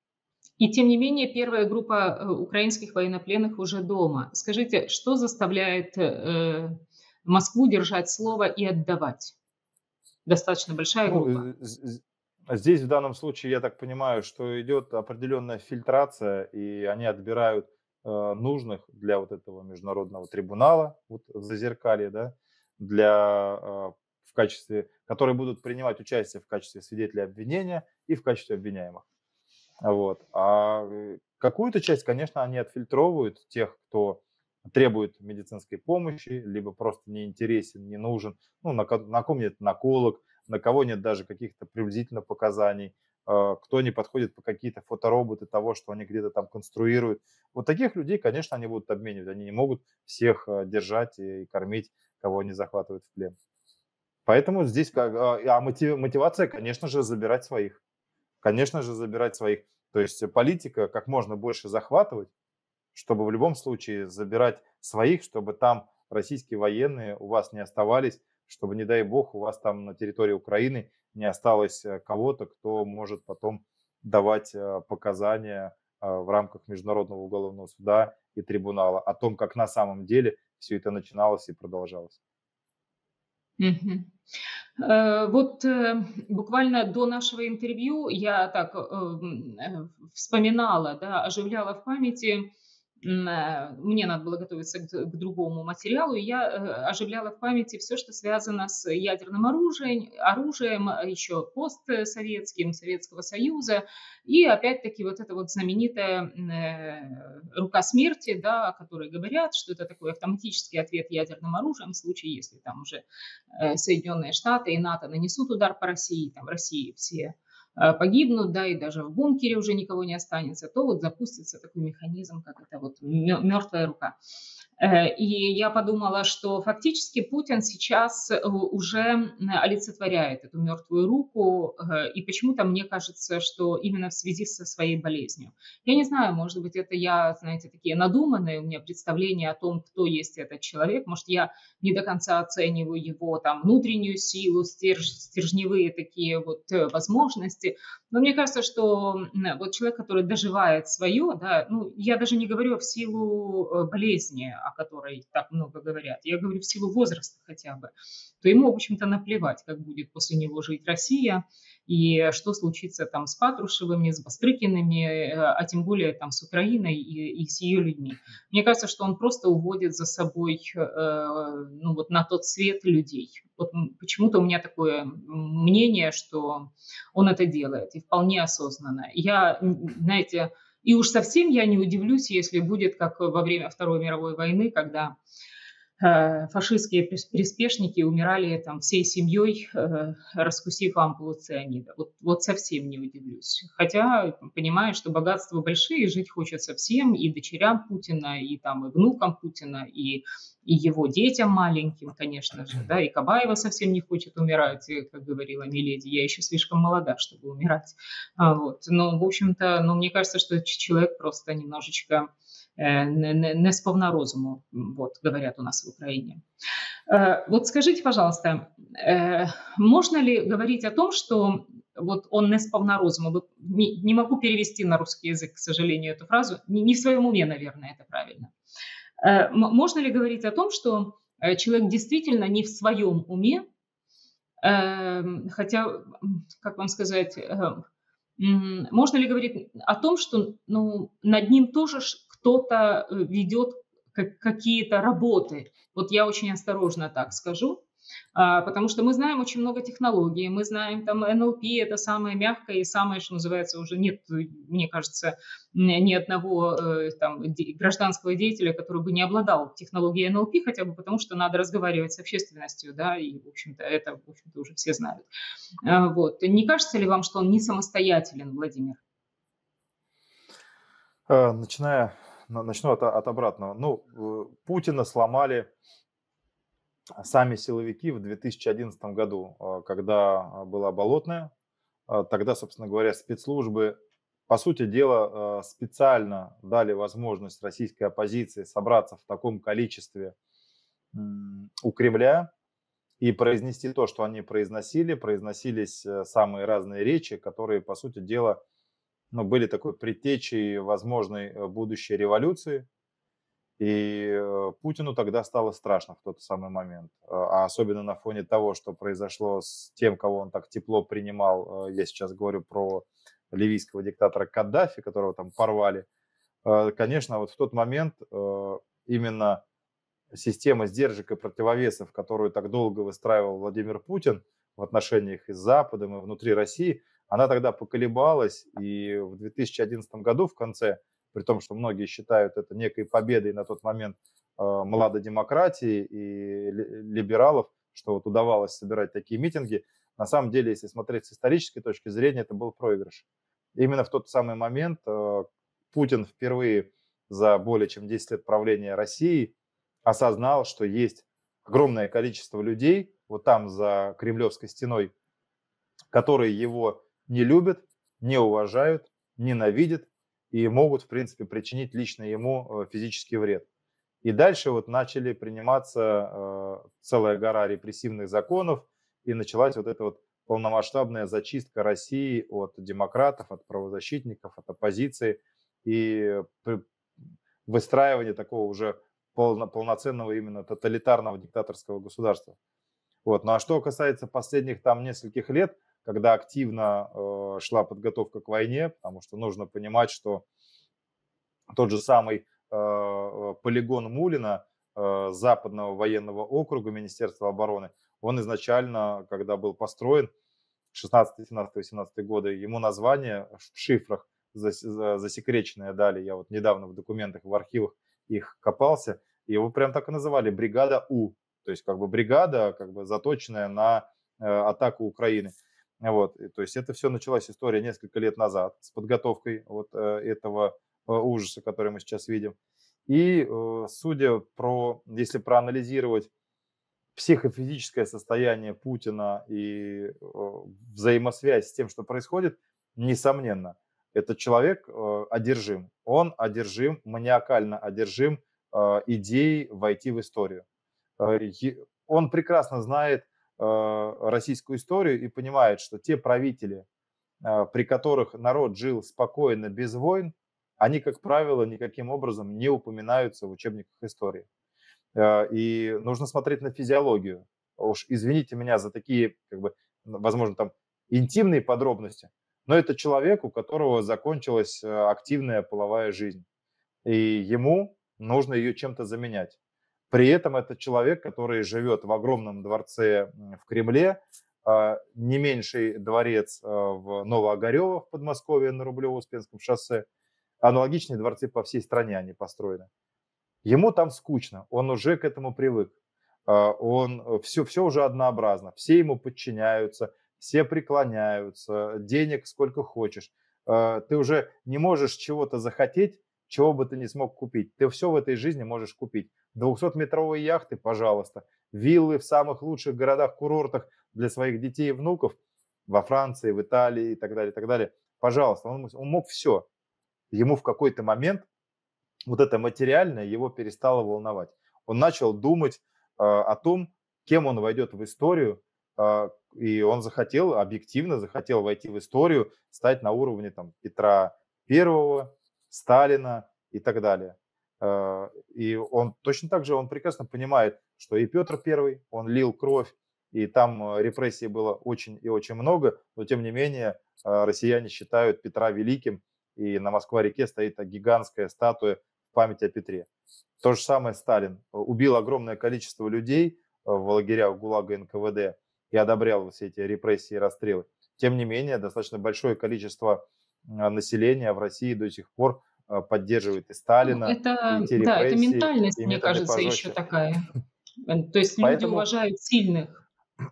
И тем не менее, первая группа э, украинских военнопленных уже дома. Скажите, что заставляет э, Москву держать слово и отдавать? Достаточно большая Ну, группа. э, з- з- здесь в данном случае я так понимаю, что идет определенная фильтрация, и они отбирают э, нужных для вот этого международного трибунала, вот в Зазеркалье, да, для э, в качестве, которые будут принимать участие в качестве свидетелей обвинения и в качестве обвиняемых. Вот. А э, какую-то часть, конечно, они отфильтровывают тех, кто требует медицинской помощи, либо просто не интересен, не нужен, ну, на, ко- на ком нет наколок, на кого нет даже каких-то приблизительно показаний, э, кто не подходит по какие-то фотороботы того, что они где-то там конструируют. Вот таких людей, конечно, они будут обменивать. Они не могут всех э, держать и кормить, кого они захватывают в плен. Поэтому здесь как, а а мотив- мотивация, конечно же, забирать своих. Конечно же, забирать своих. То есть э, политика как можно больше захватывать, чтобы в любом случае забирать своих, чтобы там российские военные у вас не оставались, чтобы, не дай бог, у вас там на территории Украины не осталось э, кого-то, кто может потом давать э, показания э, в рамках Международного уголовного суда и трибунала о том, как на самом деле все это начиналось и продолжалось. Мгм. Э, Вот э, буквально до нашего интервью я так э, м, э, вспоминала, да, оживляла в памяти. м, э, Мне надо было готовиться к, д- к другому материалу, и я э, оживляла в памяти все, что связано с ядерным оружием, оружием э, еще постсоветским, Советского Союза, и опять-таки вот эта вот знаменитая м, э, рука смерти, да, о которой говорят, что это такой автоматический ответ ядерным оружием в случае, если там уже э, Соединенные Штаты и НАТО нанесут удар по России, там России все э, погибнут, да, и даже в бункере уже никого не останется, то вот запустится такой механизм, как это вот мертвая рука. Э, И я подумала, что фактически Путин сейчас э, уже м, олицетворяет эту мертвую руку, э, и почему-то мне кажется, что именно в связи со своей болезнью. Я не знаю, может быть, это я, знаете, такие надуманные у меня представления о том, кто есть этот человек. Может, я не до конца оцениваю его там внутреннюю силу, стержь, стержневые такие вот э, возможности. Но мне кажется, что м, вот человек, который доживает свое, да, ну, я даже не говорю в силу э, болезни, о которой так много говорят, я говорю в силу возраста хотя бы, то ему, в общем-то, наплевать, как будет после него жить Россия, и что случится там с Патрушевыми, с Бастрыкиными, э, а тем более там с Украиной и, и с ее людьми. Мне кажется, что он просто уводит за собой, э, ну вот на тот свет людей. Вот почему-то у меня такое мнение, что он это делает, и вполне осознанно. Я, знаете, и уж совсем я не удивлюсь, если будет, как во время Второй мировой войны, когда э, фашистские приспешники умирали там всей семьей, э, раскусив ампулу цианида. Вот, вот совсем не удивлюсь. Хотя понимаю, что богатства большие, жить хочется всем, и дочерям Путина, и там и внукам Путина, и, и его детям маленьким, конечно же, да, и Кабаева совсем не хочет умирать, как говорила Миледи, я еще слишком молода, чтобы умирать. А, вот. Но, в общем-то, ну, мне кажется, что человек просто немножечко не, не, не сповна розуму, вот, говорят у нас в Украине. Вот скажите, пожалуйста, можно ли говорить о том, что вот он не сповна розуму? Не, не могу перевести на русский язык, к сожалению, эту фразу. Не, не в своем уме, наверное, это правильно. Можно ли говорить о том, что человек действительно не в своем уме, хотя, как вам сказать, можно ли говорить о том, что ну, над ним тоже кто-то ведет какие-то работы? Вот я очень осторожно так скажу, потому что мы знаем очень много технологий, мы знаем там эн эл пи, это самое мягкое и самое, что называется, уже нет, мне кажется, ни одного там гражданского деятеля, который бы не обладал технологией эн эл пи, хотя бы потому, что надо разговаривать с общественностью, да, и, в общем-то, это, в общем-то, уже все знают. Вот. Не кажется ли вам, что он не самостоятелен, Владимир? Начиная, начну от, от обратного. Ну, Путина сломали сами силовики в две тысячи одиннадцатом году, когда была Болотная. Тогда, собственно говоря, спецслужбы, по сути дела, специально дали возможность российской оппозиции собраться в таком количестве у Кремля и произнести то, что они произносили. Произносились самые разные речи, которые, по сути дела, ну, были такой предтечей возможной будущей революции. И Путину тогда стало страшно в тот самый момент. А особенно на фоне того, что произошло с тем, кого он так тепло принимал. Я сейчас говорю про ливийского диктатора Каддафи, которого там порвали. Конечно, вот в тот момент именно система сдержек и противовесов, которую так долго выстраивал Владимир Путин в отношениях и с Западом, и внутри России, она тогда поколебалась. И в две тысячи одиннадцатом году в конце, при том, что многие считают это некой победой на тот момент э, молодой демократии и либералов, что вот удавалось собирать такие митинги, на самом деле, если смотреть с исторической точки зрения, это был проигрыш. Именно в тот самый момент э, Путин впервые за более чем десять лет правления России осознал, что есть огромное количество людей вот там за Кремлевской стеной, которые его не любят, не уважают, ненавидят и могут, в принципе, причинить лично ему физический вред. И дальше вот начали приниматься э, целая гора репрессивных законов, и началась вот эта вот полномасштабная зачистка России от демократов, от правозащитников, от оппозиции и выстраивание такого уже полно, полноценного именно тоталитарного диктаторского государства. Вот. Ну а что касается последних там нескольких лет, когда активно э, шла подготовка к войне, потому что нужно понимать, что тот же самый э, полигон Мулина э, Западного военного округа Министерства обороны, он изначально, когда был построен, шестнадцатый, семнадцатый, восемнадцатый годы, ему название в шифрах засекреченное дали. Я вот недавно в документах, в архивах их копался, и его прям так и называли бригада У, то есть как бы бригада, как бы заточенная на э, атаку Украины. Вот, и то есть это все началась история несколько лет назад с подготовкой вот э, этого э, ужаса, который мы сейчас видим. И э, судя про, если проанализировать психофизическое состояние Путина и э, взаимосвязь с тем, что происходит, несомненно, этот человек э, одержим. Он одержим, маниакально одержим э, идеей войти в историю. Э, е- Он прекрасно знает э, российскую историю и понимает, что те правители, э, при которых народ жил спокойно, без войн, они, как правило, никаким образом не упоминаются в учебниках истории. Э, И нужно смотреть на физиологию. Уж извините меня за такие, как бы, н- возможно, там интимные подробности, но это человек, у которого закончилась э, активная половая жизнь, и ему нужно ее чем-то заменять. При этом это человек, который живет в огромном дворце м, в Кремле, а, не меньший дворец а, в Новоогарево в Подмосковье на Рублево-Успенском шоссе. Аналогичные дворцы по всей стране они построены. Ему там скучно, он уже к этому привык. А, Он все, все уже однообразно, все ему подчиняются, все преклоняются, денег сколько хочешь. А, Ты уже не можешь чего-то захотеть, чего бы ты не смог купить. Ты все в этой жизни можешь купить. Двухсотметровые яхты, пожалуйста, виллы в самых лучших городах-курортах для своих детей и внуков во Франции, в Италии и так далее, и так далее. Пожалуйста, он, он мог все. Ему в какой-то момент вот это материальное его перестало волновать. Он начал думать э, о том, кем он войдет в историю, э, и он захотел, объективно захотел войти в историю, стать на уровне там, Петра Первого, Сталина и так далее. Э, и он точно так же, он прекрасно понимает, что и Петр Первый, он лил кровь, и там э, репрессий было очень и очень много, но тем не менее э, россияне считают Петра великим, и на Москва-реке стоит гигантская статуя в память о Петре. То же самое Сталин. Убил огромное количество людей э, в лагерях ГУЛАГа и эн ка вэ дэ и одобрял все эти репрессии и расстрелы. Тем не менее, достаточно большое количество э, населения в России до сих пор э, поддерживает и Ну, Сталина, и это, те да, это репрессии, ментальность, и мне методы кажется, еще пожестче. такая. Э, То есть люди Поэтому, уважают сильных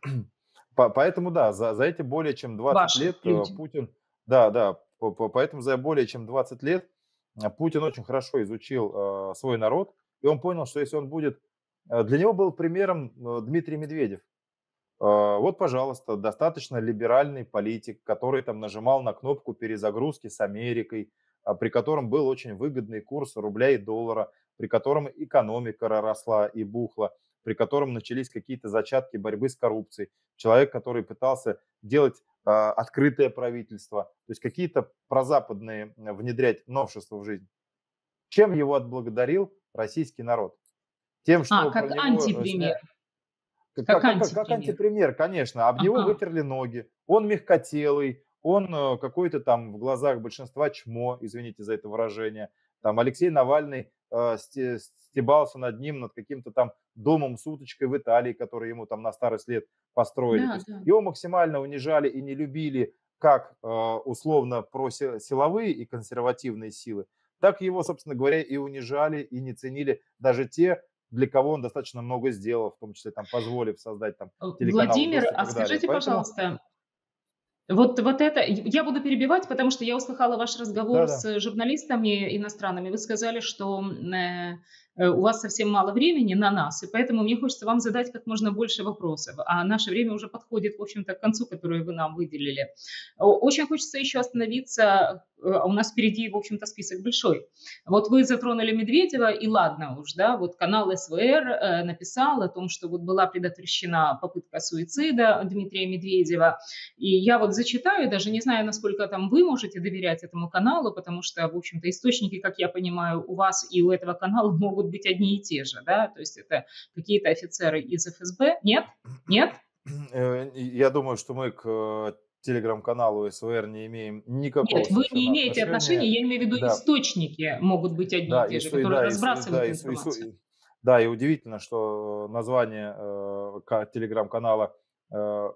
по- поэтому да, за, за эти более чем двадцать лет ваших э, людей. Путин, да, да, по- по- поэтому за более чем двадцать лет э, Путин очень хорошо изучил э, свой народ, и он понял, что если он будет... э, Для него был примером э, Дмитрий Медведев. Э, Вот, пожалуйста, достаточно либеральный политик, который там нажимал на кнопку перезагрузки с Америкой, а, при котором был очень выгодный курс рубля и доллара, при котором экономика росла и бухла, при котором начались какие-то зачатки борьбы с коррупцией. Человек, который пытался делать а, открытое правительство, то есть какие-то прозападные м, внедрять новшества в жизнь. Чем его отблагодарил российский народ? Тем, А, что про как него э, антипример. сня- как, Как как, как, как антипример. антипример, конечно, об него Ага. вытерли ноги. Он мягкотелый, он э, какой-то там в глазах большинства чмо, извините за это выражение. Там Алексей Навальный э, сте- стебался над ним, над каким-то там домом с уточкой в Италии, который ему там на старость лет построили. То Да, есть да. его максимально унижали и не любили как э, условно просиловые и консервативные силы, так его, собственно говоря, и унижали, и не ценили даже те, для кого он достаточно много сделал, в том числе там позволив создать там Э, телеканал Владимир, «Дождь» и а так далее. скажите, Поэтому, пожалуйста, вот вот это я буду перебивать, потому что я услыхала ваш разговор да-да, с журналистами иностранными. Вы сказали, что, м, э, э, у вас совсем мало времени на нас, и поэтому мне хочется вам задать как можно больше вопросов. А наше время уже подходит, в общем-то, к концу, которое вы нам выделили. О Очень хочется еще остановиться, э, а у нас впереди, в общем-то, список большой. Вот вы затронули Медведева, и ладно уж, да, вот канал эс вэ эр, э, написал о том, что вот была предотвращена попытка суицида Дмитрия Медведева. И я вот зачитаю, даже не знаю, насколько там вы можете доверять этому каналу, потому что, в общем-то, источники, как я понимаю, у вас и у этого канала могут быть одни и те же, да, то есть это какие-то офицеры из эф эс бэ. Нет? Нет? э, я думаю, что мы к э, телеграм-каналу эс вэ эр не имеем никакого Нет, вы не совершенно имеете отношения, отношения. я имею в виду Да, источники могут быть одни и да, те и, же, су- и которые да, и, су- и- да, разбрасывают и, су- и, су- информацию. и- да, и удивительно, что название э, ка- телеграм-канала э,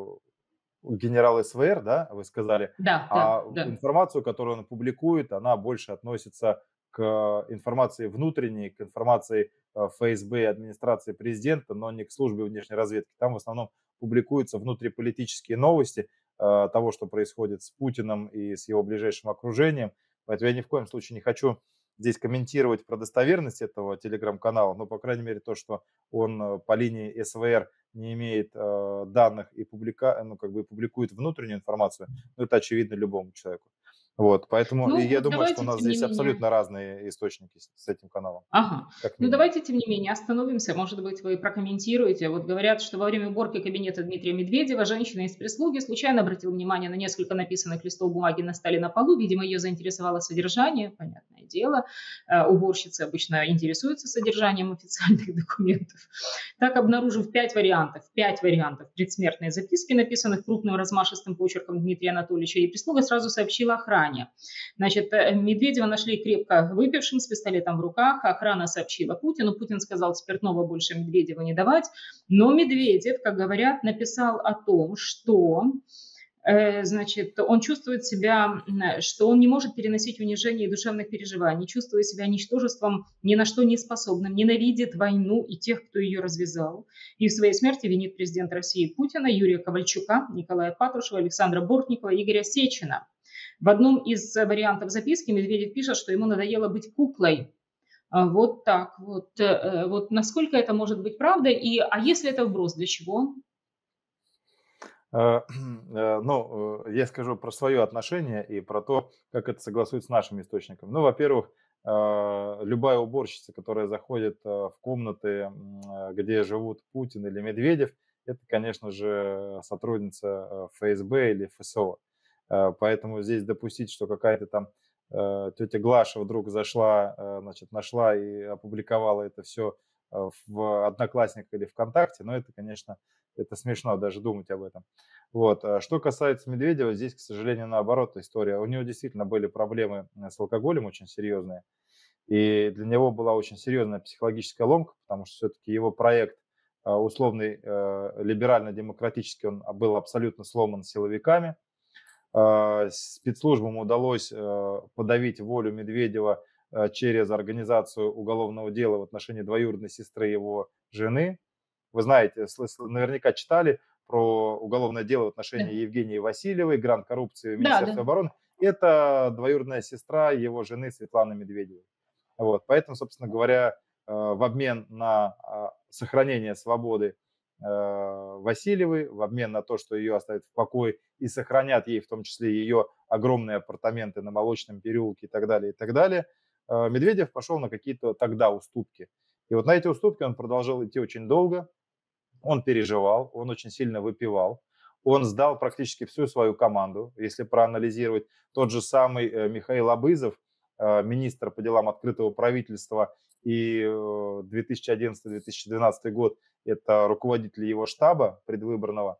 генерал эс вэ эр, да, вы сказали, Да, да, а да. информацию, которую он публикует, она больше относится к информации внутренней, к информации э, эф эс бэ и администрации президента, но не к службе внешней разведки. Там в основном публикуются внутриполитические новости, э, того, что происходит с Путиным и с его ближайшим окружением. Поэтому я ни в коем случае не хочу здесь комментировать про достоверность этого телеграм-канала, но, по крайней мере, то, что он э, по линии СВР не имеет э, данных и публика... ну, как бы публикует внутреннюю информацию, ну, это очевидно любому человеку. Вот, поэтому и я Ну, думаю, что у давайте, нас тем не здесь менее. абсолютно разные источники с, с этим каналом, Ага. как Ну, минимум. давайте, тем не менее, остановимся. Может быть, вы прокомментируете. Вот говорят, что во время уборки кабинета Дмитрия Медведева женщина из прислуги случайно обратила внимание на несколько написанных листов бумаги на столе на полу. Видимо, ее заинтересовало содержание. Понятное дело. Э, Уборщицы обычно интересуются содержанием официальных документов. Так, обнаружив пять вариантов, пять вариантов предсмертной записки, написанных крупным размашистым почерком Дмитрия Анатольевича, и прислуга сразу сообщила охране. Значит, э, Медведева нашли крепко выпившим с пистолетом в руках. Охрана сообщила Путину. Путин сказал спиртного больше Медведеву не давать. Но Медведев, как говорят, написал о том, что э, значит, он чувствует себя, что он не может переносить унижение и душевных переживаний, чувствует себя ничтожеством, ни на что не способным, ненавидит войну и тех, кто ее развязал. И в своей смерти винит президента России Путина, Юрия Ковальчука, Николая Патрушева, Александра Бортникова, Игоря Сечина. В одном из вариантов записки Медведев пишет, что ему надоело быть куклой. А, Вот так вот. Э, Вот насколько это может быть правдой? И, а если это вброс, для чего? Э, э, Ну, э, я скажу про свое отношение и про то, как это согласуется с нашим источником. Ну, во-первых, э, любая уборщица, которая заходит э, в комнаты, м, э, где живут Путин или Медведев, это, конечно же, сотрудница э, ФСБ или ФСО. Э, Поэтому здесь допустить, что какая-то там э, тетя Глаша вдруг зашла, э, значит, нашла и опубликовала это все в Одноклассниках или ВКонтакте, но это, конечно, это смешно даже думать об этом. Вот. а Что касается Медведева, здесь, к сожалению, наоборот история. У него действительно были проблемы э, с алкоголем очень серьезные. И для него была очень серьезная психологическая ломка, потому что все-таки его проект э, условный э, либерально-демократический, он был абсолютно сломан силовиками. Э, Спецслужбам удалось э, подавить волю Медведева э, через организацию уголовного дела в отношении двоюродной сестры его жены. Вы знаете, слыс- наверняка читали про уголовное дело в Да, отношении Евгении Васильевой, грант коррупции в да. Министерстве Да. обороны. Это двоюродная сестра его жены Светланы Медведевой. Вот, поэтому, собственно говоря, э, в обмен на а, сохранение свободы э, Васильевой, в обмен на то, что ее оставят в покое и сохранят ей в том числе ее огромные апартаменты на Молочном переулке и так далее, и так далее, э, Медведев пошел на какие-то тогда уступки. И вот на эти уступки он продолжал идти очень долго, он переживал, он очень сильно выпивал, он сдал практически всю свою команду. Если проанализировать, тот же самый э, Михаил Абызов, э, министр по делам открытого правительства, и э, две тысячи одиннадцатый - две тысячи двенадцатый год это руководитель его штаба предвыборного.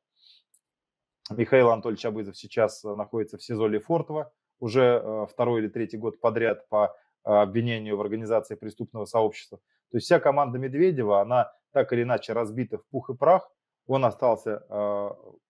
Михаил Анатольевич Абызов сейчас э, находится в СИЗО Лефортово уже э, второй или третий год подряд по э, обвинению в организации преступного сообщества. То есть вся команда Медведева, она так или иначе разбита в пух и прах. Он остался, э,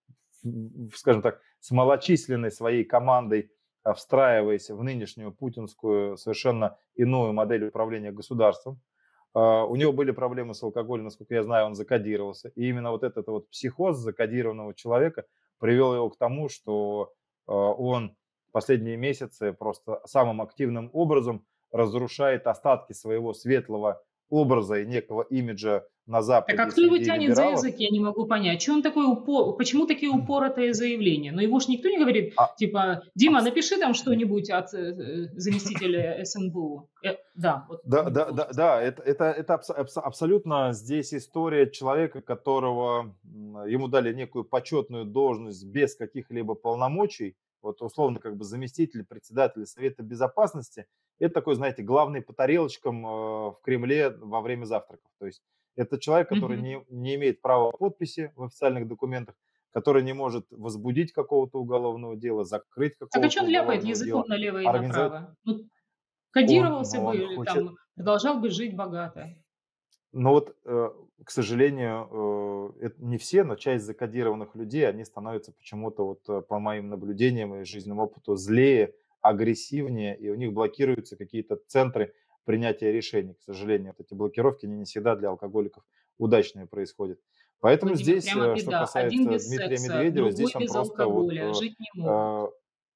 скажем так, с малочисленной своей командой, э, встраиваясь в нынешнюю путинскую совершенно иную модель управления государством. Uh, у него были проблемы с алкоголем, насколько я знаю, он закодировался. И именно вот этот вот психоз закодированного человека привел его к тому, что uh, он последние месяцы просто самым активным образом разрушает остатки своего светлого образа и некого имиджа на Так а Западе кто его среди тянет за либералов. язык, я не могу понять. Че он такой упор... Почему такие упоротые заявления? Но его ж никто не говорит, А, типа, Дима, напиши там что-нибудь от э, э, заместителя СНБУ. Э, да, вот у Да, него да, да, должен да, сказать. это, это, это абс- абс- абсолютно здесь история человека, которого м, ему дали некую почетную должность без каких-либо полномочий. Вот условно как бы заместитель председателя Совета Безопасности. Это такой, знаете, главный по тарелочкам э, в Кремле во время завтраков. То есть это человек, который Мгм. не, не имеет права подписи в официальных документах, который не может возбудить какого-то уголовного дела, закрыть Так а что какого-то он ляпает уголовного языком дела, налево и организовать. направо? Ну, Он, кодировался бы он или хочет. там продолжал бы жить богато. Но вот, э, к сожалению, э, это не все, но часть закодированных людей, они становятся почему-то, вот, э, по моим наблюдениям и жизненному опыту, злее, агрессивнее, и у них блокируются какие-то центры принятия решений. К сожалению, вот эти блокировки, они не всегда для алкоголиков удачные происходят. Поэтому Владимир, здесь, прямо э, что беда. Один касается без Дмитрия секса, Медведева, другой здесь он без просто вот, алкоголя. э, Жить не могут. э,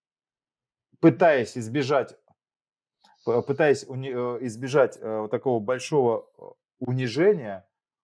пытаясь избежать п пытаясь уни э, избежать, э, вот такого большого, э, унижения,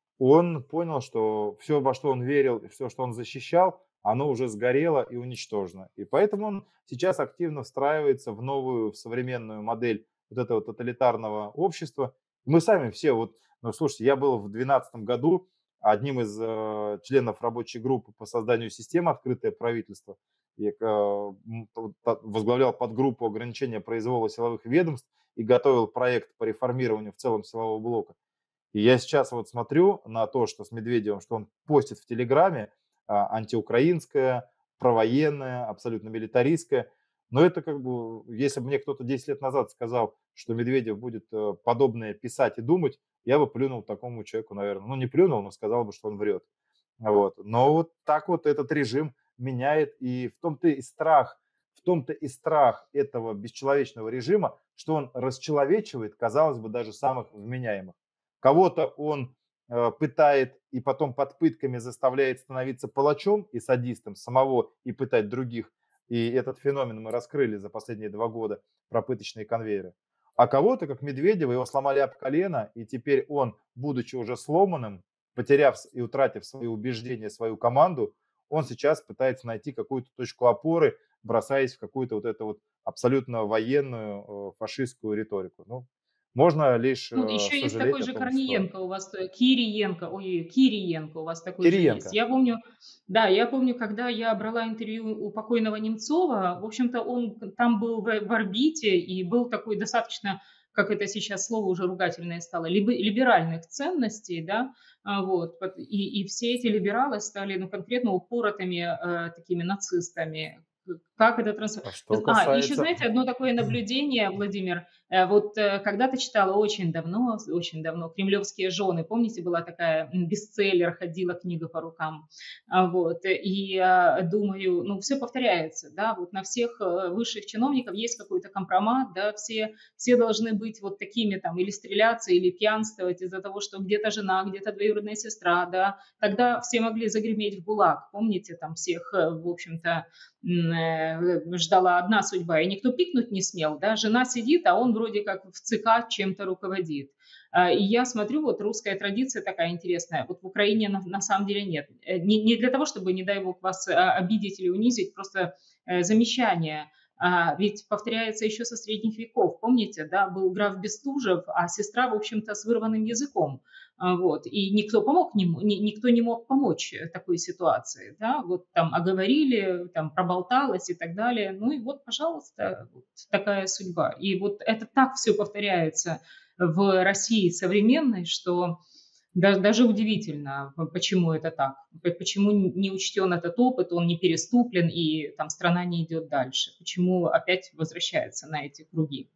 он понял, что все, во что он верил, и всё, что он защищал, оно уже сгорело и уничтожено. И поэтому он сейчас активно встраивается в новую, в современную модель вот этого тоталитарного общества. Мы сами все вот, ну, слушайте, я был в двенадцатом году одним из, э, членов рабочей группы по созданию системы "Открытое правительство". Я к а, м, вот та возглавлял подгруппу ограничения произвола силовых ведомств и готовил проект по реформированию в целом силового блока. И я сейчас вот смотрю на то, что с Медведевым, что он постит в "Телеграме", а, антиукраинское, провоенное, абсолютно милитаристское. Но это как бы, если бы мне кто-то десять лет назад сказал, что Медведев будет, э, подобное писать и думать, я бы плюнул такому человеку, наверное. Ну, не плюнул, но сказал бы, что он врет. Вот. Но вот так вот этот режим меняет, и в том-то и страх, в том-то и страх этого бесчеловечного режима, что он расчеловечивает, казалось бы, даже самых вменяемых. Кого-то он э, пытает и потом под пытками заставляет становиться палачом и садистом самого и пытать других. И этот феномен мы раскрыли за последние два года про пыточные конвейеры. А кого-то, как Медведева, его сломали об колено, и теперь он, будучи уже сломанным, потеряв и утратив свои убеждения, свою команду, он сейчас пытается найти какую-то точку опоры, бросаясь в какую-то вот эту вот абсолютно военную, э, фашистскую риторику. Ну, можно лишь Ну, э, еще есть такой сожалеть о же том, что Корниенко у вас, э, Кириенко, ой, Кириенко у вас такой же есть. Кириенко. Я помню, да, я помню, когда я брала интервью у покойного Немцова, в общем-то, он там был в, в орбите и был такой достаточно, как это сейчас слово уже ругательное стало, либо либеральных ценностей, да, а, вот, пот- и, и все эти либералы стали, ну, конкретно упоротыми э, такими нацистами. Как это трансформируется? А что А, и еще, касается... знаете, одно такое наблюдение, Владимир, Э, вот, э, когда-то читала очень давно, очень давно "Кремлевские жены". Помните, была такая, м, бестселлер, ходила книга по рукам. А, вот, э, и, а, думаю, ну, все повторяется, да, вот на всех, э, высших чиновников есть какой-то компромат, да, все все должны быть вот такими там или стреляться, или пьянствовать из-за того, что где-то жена, где-то двоюродная сестра, да. Тогда все могли загреметь в ГУЛАГ, помните, там всех, э, в общем-то, м, э, ждала одна судьба, и никто пикнуть не смел, да, жена сидит, а он вроде как в ЦК чем-то руководит. А, И я смотрю, вот русская традиция такая интересная, вот в Украине на, на самом деле нет. Э, Не, не для того, чтобы, не дай бог, вас а, обидеть или унизить, просто э, замечание. А, ведь повторяется еще со средних веков. Помните, да, был граф Бестужев, а сестра, в общем-то, с вырванным языком. А, вот, и никто помог не, м- ни- никто не мог помочь э, такой ситуации, да, вот там оговорили, там проболталось и так далее, ну и вот, пожалуйста, вот такая судьба. И вот это так все повторяется в России современной, что да- даже удивительно, п- почему это так, п- почему не учтен этот опыт, он не переступлен и там страна не идет дальше, почему опять возвращается на эти круги.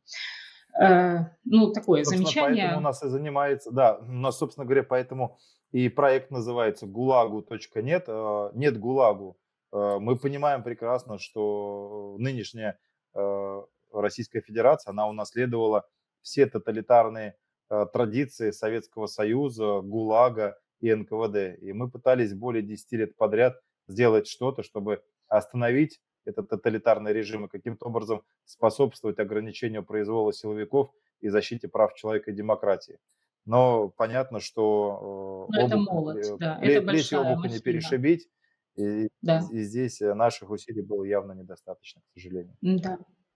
Э, ну, такое Собственно, поэтому у замечание. нас и занимается, да, у нас, собственно говоря, поэтому и проект называется гулагу точка нет, э, нет ГУЛАГу. Э, Мы понимаем прекрасно, что нынешняя э, Российская Федерация, она унаследовала все тоталитарные э, традиции Советского Союза, ГУЛАГа и эн ка вэ дэ. И мы пытались более десяти лет подряд сделать что-то, чтобы остановить этот тоталитарный режим и каким-то образом способствовать ограничению произвола силовиков и защите прав человека и демократии. Но понятно, что э, Но это обух, молот, пле- да, это пле- плетью большая обуха не махина, перешибить, и, и- да, и здесь э, наших усилий было явно недостаточно, к сожалению. да.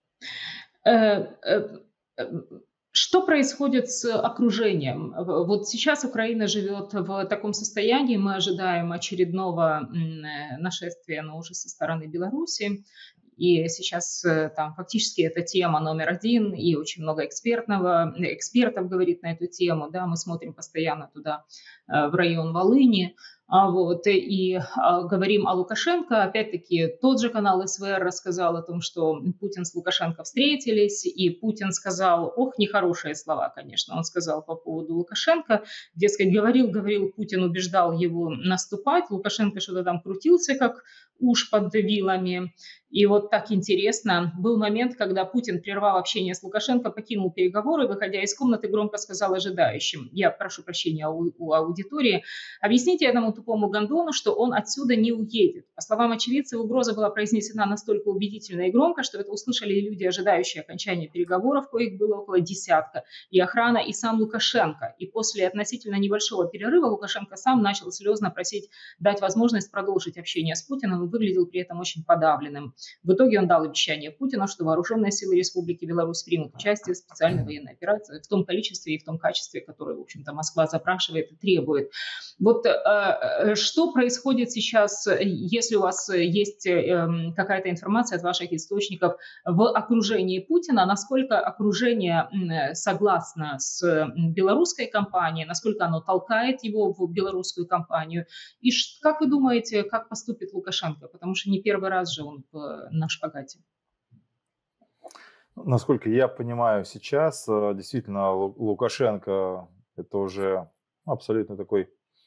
Э, э, э, Что происходит с окружением? В- Вот сейчас Украина живет в таком состоянии, мы ожидаем очередного м, э, нашествия, но уже со стороны Беларуси. И сейчас э, там фактически это тема номер один, и очень много экспертного, экспертов говорит на эту тему. Да, мы смотрим постоянно туда, э, в район Волыни. А, вот, и а, говорим о Лукашенко. Опять-таки, тот же канал эс вэ эр рассказал о том, что Путин с Лукашенко встретились, и Путин сказал, ох, нехорошие слова, конечно, он сказал по поводу Лукашенко. Дескать, говорил, говорил, Путин убеждал его наступать. Лукашенко что-то там крутился, как уж под вилами. И вот так интересно, был момент, когда Путин, прервав общение с Лукашенко, покинул переговоры, выходя из комнаты, громко сказал ожидающим, я прошу прощения у, у аудитории, объясните этому этому тупому гондону, что он отсюда не уедет. По словам очевидцев, угроза была произнесена настолько убедительно и громко, что это услышали и люди, ожидающие окончания переговоров, коих было около десятка, и охрана, и сам Лукашенко. И после относительно небольшого перерыва Лукашенко сам начал слезно просить дать возможность продолжить общение с Путиным и выглядел при этом очень подавленным. В итоге он дал обещание Путину, что вооруженные силы Республики Беларусь примут участие в специальной военной операции в том количестве и в том качестве, которое, в общем-то, Москва запрашивает и требует. Вот э, что происходит сейчас, если у вас есть э, какая-то информация от ваших источников в окружении Путина, насколько окружение э, согласно с белорусской кампанией, насколько оно толкает его в белорусскую кампанию, и ш, как вы думаете, как поступит Лукашенко, потому что не первый раз же он в, на шпагате. Насколько я понимаю сейчас, э, действительно, Лу- Лукашенко это уже абсолютно такой,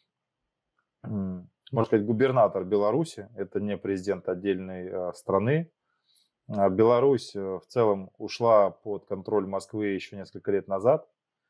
м, можно сказать, губернатор Беларуси, это не президент отдельной э, страны. А Беларусь э, в целом ушла под контроль Москвы еще несколько лет назад.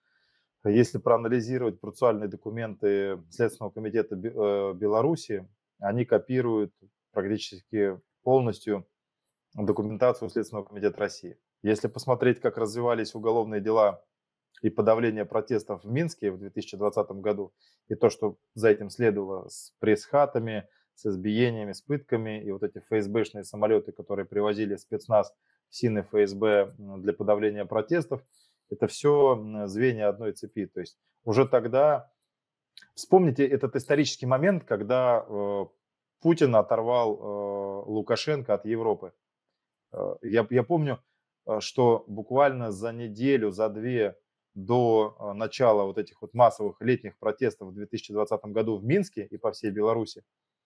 Если проанализировать процессуальные документы Следственного комитета Бе- э, Беларуси, они копируют практически полностью документацию Следственного комитета России. Если посмотреть, как развивались уголовные дела и подавление протестов в Минске в две тысячи двадцатом году, и то, что за этим следовало с пресс-хатами, с избиениями, с пытками, и вот эти ФСБшные самолеты, которые привозили спецназ в СИН и ФСБ м, для подавления протестов, это все звенья одной цепи. То есть уже тогда, вспомните этот исторический момент, когда э, Путин оторвал э, Лукашенко от Европы. Э, Я, я помню, э, что буквально за неделю, за две до э, начала вот этих вот массовых летних протестов в две тысячи двадцатом году в Минске и по всей Беларуси,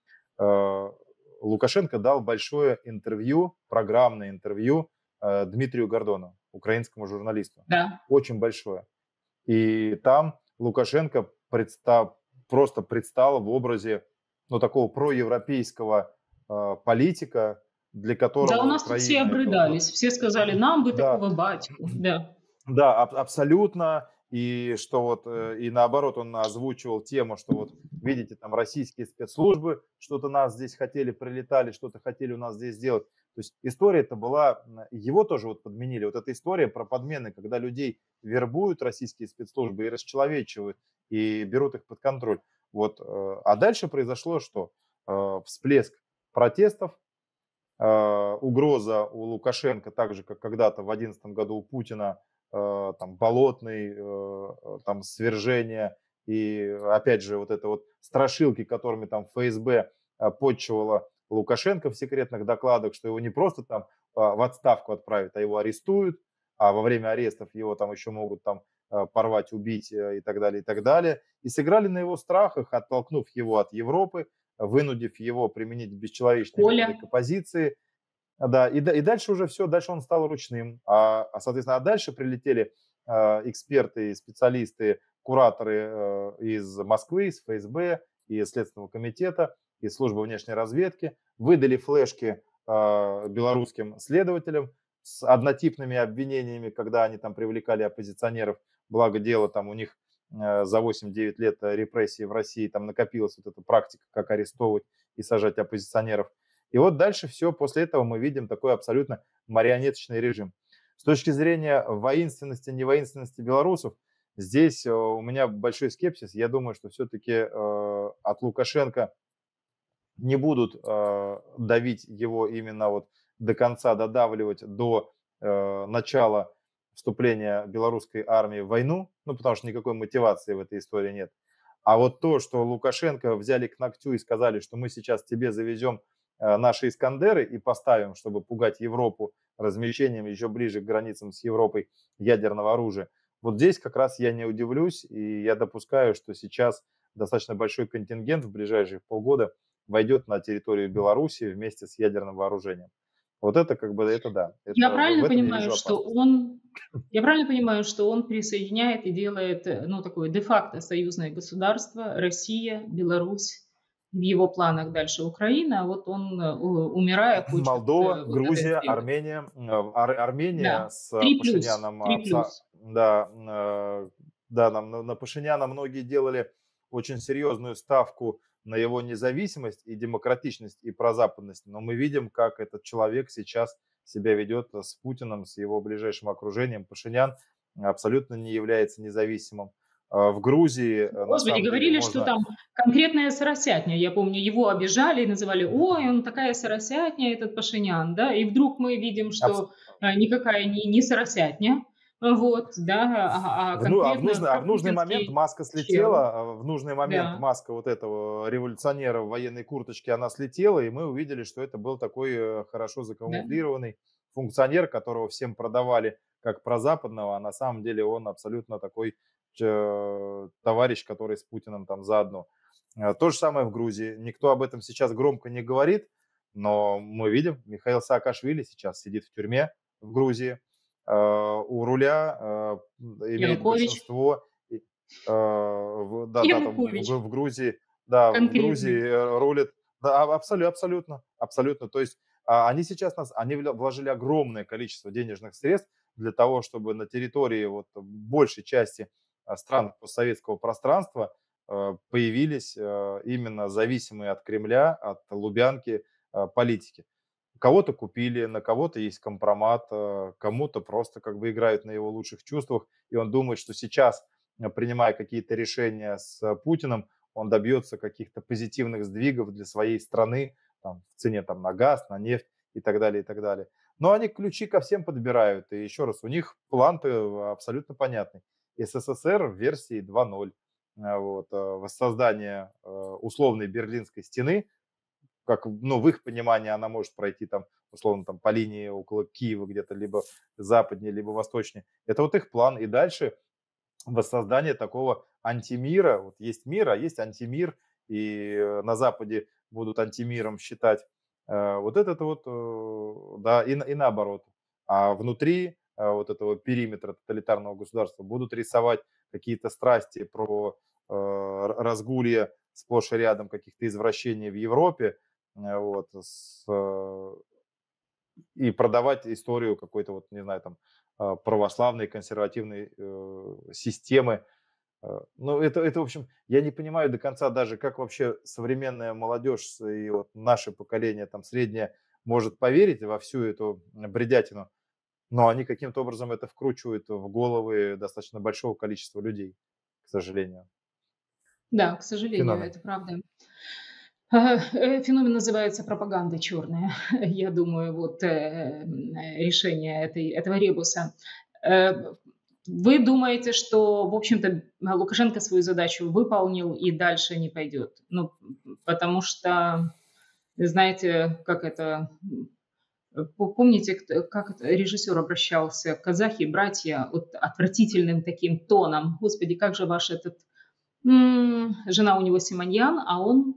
э, Лукашенко дал большое интервью, программное интервью э, Дмитрию Гордону, украинскому журналисту. Да. Очень большое. И там Лукашенко предста- просто предстал в образе ну, такого проевропейского э, политика, для Да, у которого нас тут все Украина это вот, обрыдались, все сказали, нам бы да, такого батьку. Да. да, аб- абсолютно. И что вот, э, и наоборот, он озвучивал тему, что вот, видите, там российские спецслужбы что-то нас здесь хотели, прилетали, что-то хотели у нас здесь сделать. То есть история это была, м, его тоже вот подменили. Вот эта история про подмены, когда людей вербуют российские спецслужбы и расчеловечивают, и берут их под контроль. Вот, э, а дальше произошло что? Э, Всплеск протестов, э, угроза у Лукашенко, так же, как когда-то в две тысячи одиннадцатом году у Путина, э, там, Болотный, э, там, свержение, и опять же вот это вот страшилки, которыми там ФСБ э, подчивала Лукашенко в секретных докладах, что его не просто там э, в отставку отправят, а его арестуют, а во время арестов его там еще могут там э, порвать, убить э, и так далее, и так далее. И сыграли на его страхах, оттолкнув его от Европы, вынудив его применить бесчеловечные методы Коля. к оппозиции. Да, и, да- и дальше уже все, дальше он стал ручным. А, а, соответственно, а дальше прилетели э, эксперты, специалисты, кураторы э, из Москвы, из ФСБ, из Следственного комитета, из службы внешней разведки, выдали флешки э, белорусским следователям с однотипными обвинениями, когда они там привлекали оппозиционеров. Благо дело там у них э, за восемь-девять лет репрессий в России там накопилась вот эта практика, как арестовывать и сажать оппозиционеров. И вот дальше все, после этого мы видим такой абсолютно марионеточный режим. С точки зрения воинственности, невоинственности белорусов, здесь э, у меня большой скепсис. Я думаю, что все-таки э, от Лукашенко не будут э, давить его именно вот до конца, додавливать до э, начала вступления белорусской армии в войну, ну, потому что никакой мотивации в этой истории нет. А вот то, что Лукашенко взяли к ногтю и сказали, что мы сейчас тебе завезем э, наши Искандеры и поставим, чтобы пугать Европу размещением еще ближе к границам с Европой ядерного оружия, вот здесь как раз я не удивлюсь, и я допускаю, что сейчас достаточно большой контингент в ближайшие полгода войдет на территорию Беларуси вместе с ядерным вооружением. Вот это как бы, это да, Я это, в, в правильно этом я понимаю, вижу что опасность. он, я правильно понимаю, что он присоединяет и делает, э, ну, такое де-факто союзное государство, Россия, Беларусь, в его планах дальше Украина, а вот он, э, у- умирая, хочет Молдова, э, вот это Грузия, сделать. Армения. М, э, Ар- Армения Да, с э, три плюс, Пашиняном, три абса- плюс. да, э, да, нам на, на Пашиняна многие делали очень серьезную ставку на его независимость и демократичность и прозападность. Но мы видим, как этот человек сейчас себя ведет с Путиным, с его ближайшим окружением. Пашинян абсолютно не является независимым. А В Грузии, э, на Господи, самом деле, говорили, что можно... там конкретная соросятня. Я помню, его обижали и называли: ой, он такая соросятня, этот Пашинян, да, и вдруг мы видим, абс- что э, никакая не, не соросятня, вот, да, а, а В, ну, а, в конкретно нужный, а в нужный момент пропутинский маска чел, слетела, а в нужный момент да, маска вот этого революционера в военной курточке, она слетела, и мы увидели, что это был такой э, хорошо да. закамуфлированный функционер, которого всем продавали как прозападного, а на самом деле он абсолютно такой э, товарищ, который с Путиным там заодно. Э, То же самое в Грузии. Никто об этом сейчас громко не говорит, но мы видим, Михаил Саакашвили сейчас сидит в тюрьме в Грузии. Э, У руля э, имеет Янукович, большинство. И, э, в- Да, да, там в, Янукович, Гру- в Грузии, да, в Грузии конкретный. э, рулит, да, абсолютно, абсолютно, абсолютно. То есть а, они сейчас нас, они вля- вложили огромное количество денежных средств для того, чтобы на территории вот большей части а, стран постсоветского пространства э, появились э, именно зависимые от Кремля, от Лубянки э, политики. Кого-то купили, на кого-то есть компромат, э, кому-то просто как бы играют на его лучших чувствах, и он думает, что сейчас, э, принимая какие-то решения с э, Путиным, он добьется каких-то позитивных сдвигов для своей страны, там, в цене там, на газ, на нефть и так далее, и так далее. Но они ключи ко всем подбирают, и еще раз, у них план абсолютно понятный. СССР в версии два ноль. Э, Вот, э, воссоздание э, условной Берлинской стены, как, ну, в их понимании она может пройти там, условно, там, по линии около Киева где-то, либо западнее, либо восточнее. Это вот их план. И дальше воссоздание такого антимира. Вот есть мир, а есть антимир, и э, на Западе будут антимиром считать э, вот этот вот, э, да, и, на- и наоборот. А внутри э, вот этого периметра тоталитарного государства будут рисовать какие-то страсти про э, р- разгулье сплошь и рядом, каких-то извращений в Европе, э, вот, с, э, и продавать историю какой-то, вот, не знаю, там, э, православной, консервативной э, системы. Э, Ну, это, это, в общем, я не понимаю до конца даже, как вообще современная молодежь с- и вот наше поколение, там, среднее, может поверить во всю эту бредятину, но они каким-то образом это вкручивают в головы достаточно большого количества людей, к сожалению. Да, к сожалению, Феномен. это правда. А, э, Феномен называется пропаганда черная. Я думаю, вот э, м, э, решение этой, этого ребуса. Э, Вы думаете, что, в общем-то, Лукашенко свою задачу выполнил и дальше не пойдет? Ну, потому что, знаете, как это... м, п- Помните, кто- как это режиссер обращался? Казахи, братья, вот отвратительным таким тоном. Господи, как же ваш этот... м, Жена у него Симоньян, а он...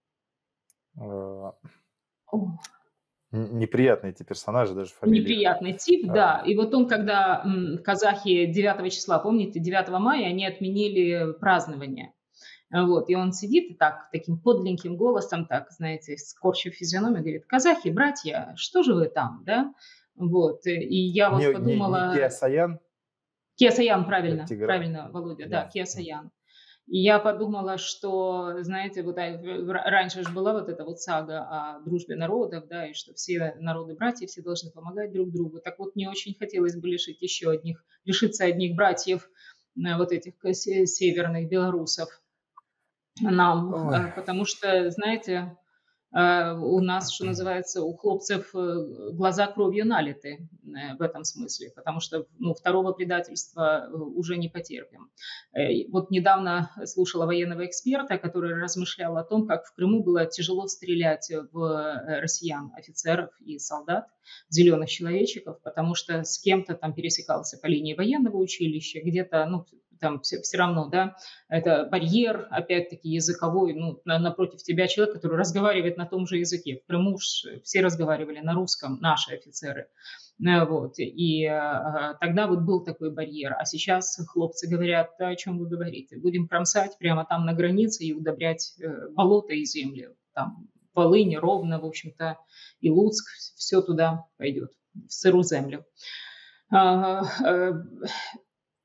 Э, О, н- Неприятные эти персонажи, даже фамилии их. неприятный тип, э, да. И вот он, когда м, казахи девятого числа, помните, девятого мая, они отменили празднование. А Вот, и он сидит и так, таким подленьким голосом, так, знаете, скорчив физиономию, говорит: казахи, братья, что же вы там, да? Вот, э, и я Не, вот не, не подумала, Киасаян, Киасаян, э, правильно, Тигра. правильно, Володя, да, Да. Киасаян. И я подумала, что, знаете, вот а, в- в- раньше же была вот эта вот сага о дружбе народов, да, и что все народы братья, все должны помогать друг другу. Так вот, мне очень хотелось бы лишить еще одних, лишиться одних братьев, э, вот этих э, се- северных белорусов нам, Ой. э, потому что, знаете, э, у нас, что называется, у хлопцев э, глаза кровью налиты э, в этом смысле, потому что, ну, второго предательства э, уже не потерпим. Э, и Вот недавно слушала военного эксперта, который размышлял о том, как в Крыму было тяжело стрелять в э, россиян, офицеров и солдат, зеленых человечков, потому что с кем-то там пересекался по линии военного училища, где-то, ну, там все, все равно, да, это барьер, опять-таки, языковой, ну, на- напротив тебя человек, который разговаривает на том же языке. В Крыму ж все разговаривали на русском, наши офицеры. Э, Вот. И э, тогда вот был такой барьер. А сейчас хлопцы говорят: «Да о чем вы говорите? Будем кромсать прямо там на границе и удобрять э, болото и земли. Там Волынь, Ровно, в общем-то, и Луцк, все туда пойдет, в сырую землю». А, э,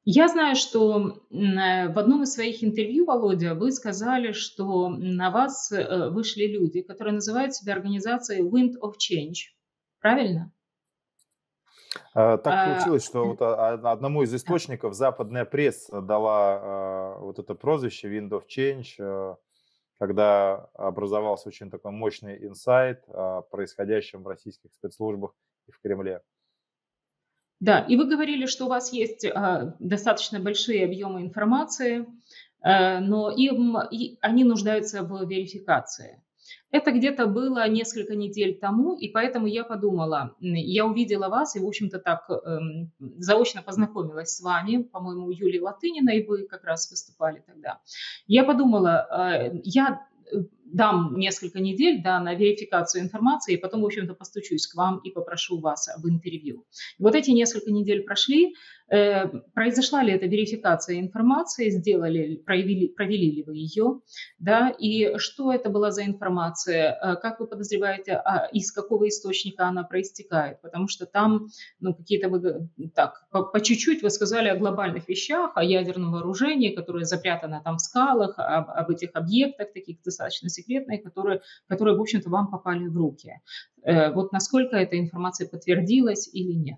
Я знаю, что м, э, в одном из своих интервью, Володя, вы сказали, что на вас э, вышли люди, которые называют себя организацией Wind of Change. Правильно? А, Так А, получилось, что м, вот а, а, одному из да. источников западная пресса дала а, вот это прозвище Wind of Change, э, когда образовался очень такой мощный инсайт о происходящем в российских спецслужбах и в Кремле. Да, и вы говорили, что у вас есть а, достаточно большие объемы информации, э, но им, и они нуждаются в верификации. Это где-то было несколько недель тому, и поэтому я подумала, м, я увидела вас и, в общем-то, так эм, заочно познакомилась с вами, по-моему, у Юлии Латыниной вы как раз выступали тогда. Я подумала, э, я э, дам несколько недель, да, на верификацию информации, и потом, в общем-то, постучусь к вам и попрошу вас об интервью. Вот эти несколько недель прошли. Э, произошла ли эта верификация информации, сделали, проявили, провели ли вы ее, да, и что это была за информация, э, как вы подозреваете, а, из какого источника она проистекает, потому что там, ну, какие-то вы, г- так, по, по чуть-чуть вы сказали о глобальных вещах, о ядерном вооружении, которое запрятано там в скалах, об, об этих объектах, таких достаточно секретных, которые, которые, в общем-то, вам попали в руки. Э, вот насколько эта информация подтвердилась или нет?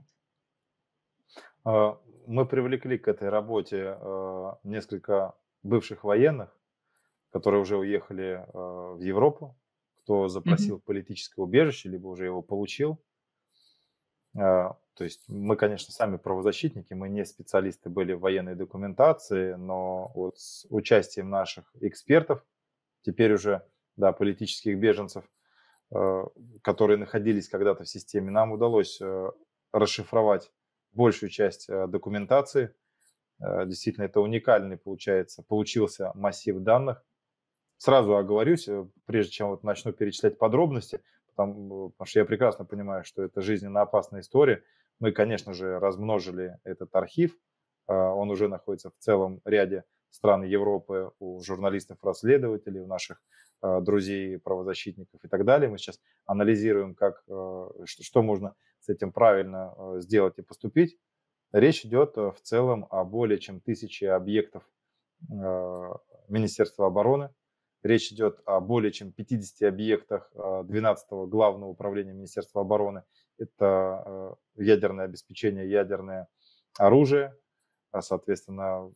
А, Мы привлекли к этой работе а, несколько бывших военных, которые уже уехали а, в Европу, кто Мгм. запросил политическое убежище, либо уже его получил. А, То есть мы, конечно, сами правозащитники, мы не специалисты были в военной документации, но вот с участием наших экспертов, теперь уже, да, политических беженцев, э, которые находились когда-то в системе, нам удалось э, расшифровать большую часть э, документации. Э, Действительно, это уникальный, получается, получился массив данных. Сразу оговорюсь, э, прежде чем вот начну перечислять подробности, потому, потому что я прекрасно понимаю, что это жизненно опасная история. Мы, конечно же, размножили этот архив. А, Он уже находится в целом ряде стран Европы у журналистов-расследователей, у наших а, друзей, правозащитников и так далее. Мы сейчас анализируем, как, э, что, что можно с этим правильно э, сделать и поступить. Речь идет э, в целом о более чем тысяче объектов э, Министерства обороны. Речь идет о более чем пятидесяти объектах э, двенадцатого главного управления Министерства обороны. Это э, ядерное обеспечение, ядерное оружие. А, Соответственно,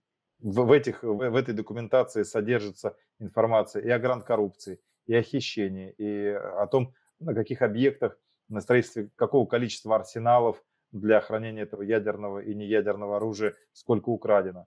в, в, этих, в, в этой документации содержится информация и о гранд-коррупции, и о хищении, и о том, на каких объектах, на строительстве какого количества арсеналов для хранения этого ядерного и неядерного оружия, сколько украдено.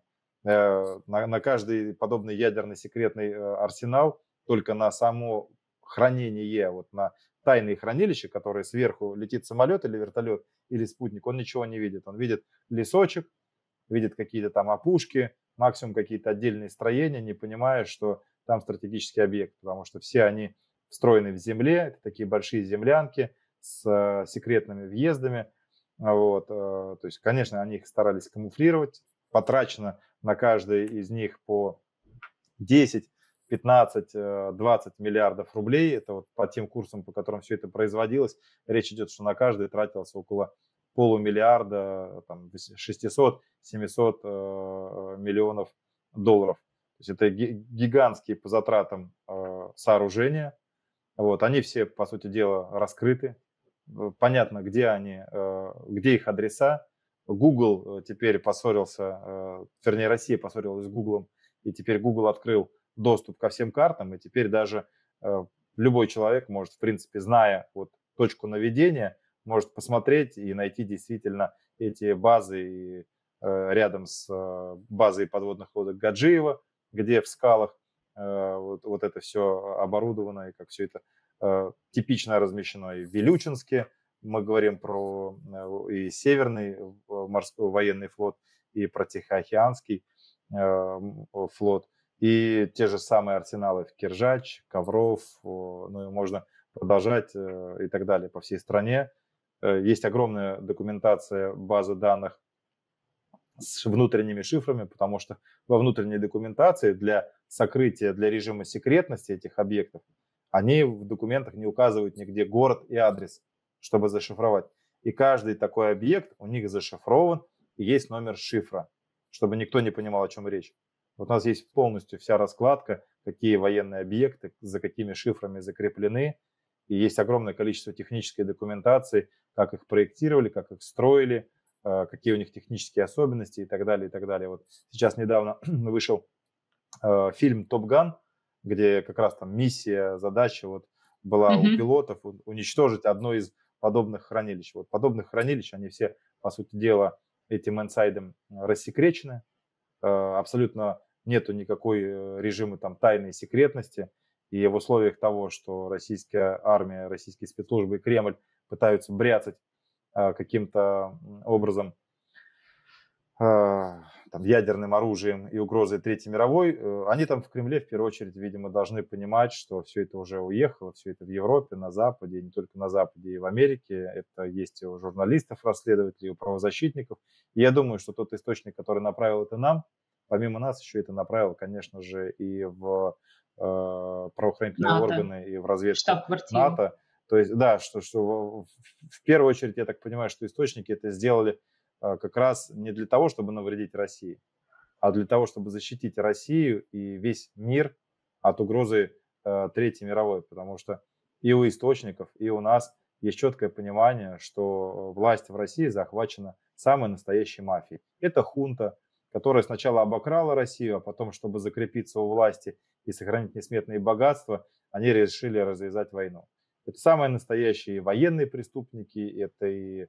Э, На, на каждый подобный ядерный секретный э, арсенал, только на само хранение, вот на тайные хранилища, которые сверху летит самолет или вертолет или спутник, он ничего не видит. Он видит лесочек, видит какие-то там опушки, максимум какие-то отдельные строения, не понимая, что там стратегический объект, потому что все они встроены в земле, это такие большие землянки с э, секретными въездами. А Вот, э, то есть, конечно, они их старались камуфлировать, потрачено на каждый из них по десять, пятнадцать, э, двадцать миллиардов рублей. Это вот по тем курсам, по которым все это производилось. Речь идет, что на каждый тратилось около полумиллиарда, там, шестьсот-семьсот э, миллионов долларов. То есть это гигантские по затратам э, сооружения. Вот, они все, по сути дела, раскрыты. Э, Понятно, где они, э, где их адреса. Google э, теперь поссорился, э, вернее, Россия поссорилась с Google, и теперь Google открыл доступ ко всем картам, и теперь даже э, любой человек может, в принципе, зная вот точку наведения, может посмотреть и найти действительно эти базы и, э, рядом с э, базой подводных лодок Гаджиева, где в скалах э, вот, вот это все оборудовано и как все это э, типично размещено и в Вилючинске. Мы говорим про э, и Северный э, морской военный флот, и про Тихоокеанский э, флот, и те же самые арсеналы в Киржач, Ковров, ну и можно продолжать э, и так далее по всей стране. Э, Есть огромная документация, базы данных с внутренними шифрами, потому что во внутренней документации для сокрытия, для режима секретности этих объектов, они в документах не указывают нигде город и адрес, чтобы зашифровать. И каждый такой объект у них зашифрован, и есть номер шифра. чтобы никто не понимал, о чем речь. Вот у нас есть полностью вся раскладка, какие военные объекты, за какими шифрами закреплены, и есть огромное количество технической документации, как их проектировали, как их строили, э, какие у них технические особенности и так далее, и так далее. Вот сейчас недавно вышел э, фильм «Топ Ган», где как раз там миссия, задача вот была у Мгм. пилотов у- уничтожить одно из подобных хранилищ. Вот подобных хранилищ, они все, по сути дела, этим инсайдом э, рассекречены. Э, абсолютно нету никакой э, режима там тайной секретности. И в условиях того, что российская армия, российские спецслужбы и Кремль пытаются бряцать э, каким-то м, образом а, там, ядерным оружием и угрозой Третьей мировой, э, они там в Кремле в первую очередь, видимо, должны понимать, что все это уже уехало, все это в Европе, на Западе, и не только на Западе, и в Америке. Это есть и у журналистов, расследователей, и у правозащитников. И я думаю, что тот источник, который направил это нам, помимо нас еще это направил, конечно же, и в э, правоохранительные НАТО, органы, и в разведку штаб-квартиру. НАТО. То есть, да, что, что в, в- в первую очередь, я так понимаю, что источники это сделали а, как раз не для того, чтобы навредить России, а для того, чтобы защитить Россию и весь мир от угрозы э, Третьей мировой. Потому что и у источников, и у нас есть четкое понимание, что власть в России захвачена самой настоящей мафией. Это хунта, которая сначала обокрала Россию, а потом, чтобы закрепиться у власти и сохранить несметные богатства, они решили развязать войну. Это самые настоящие военные преступники, это и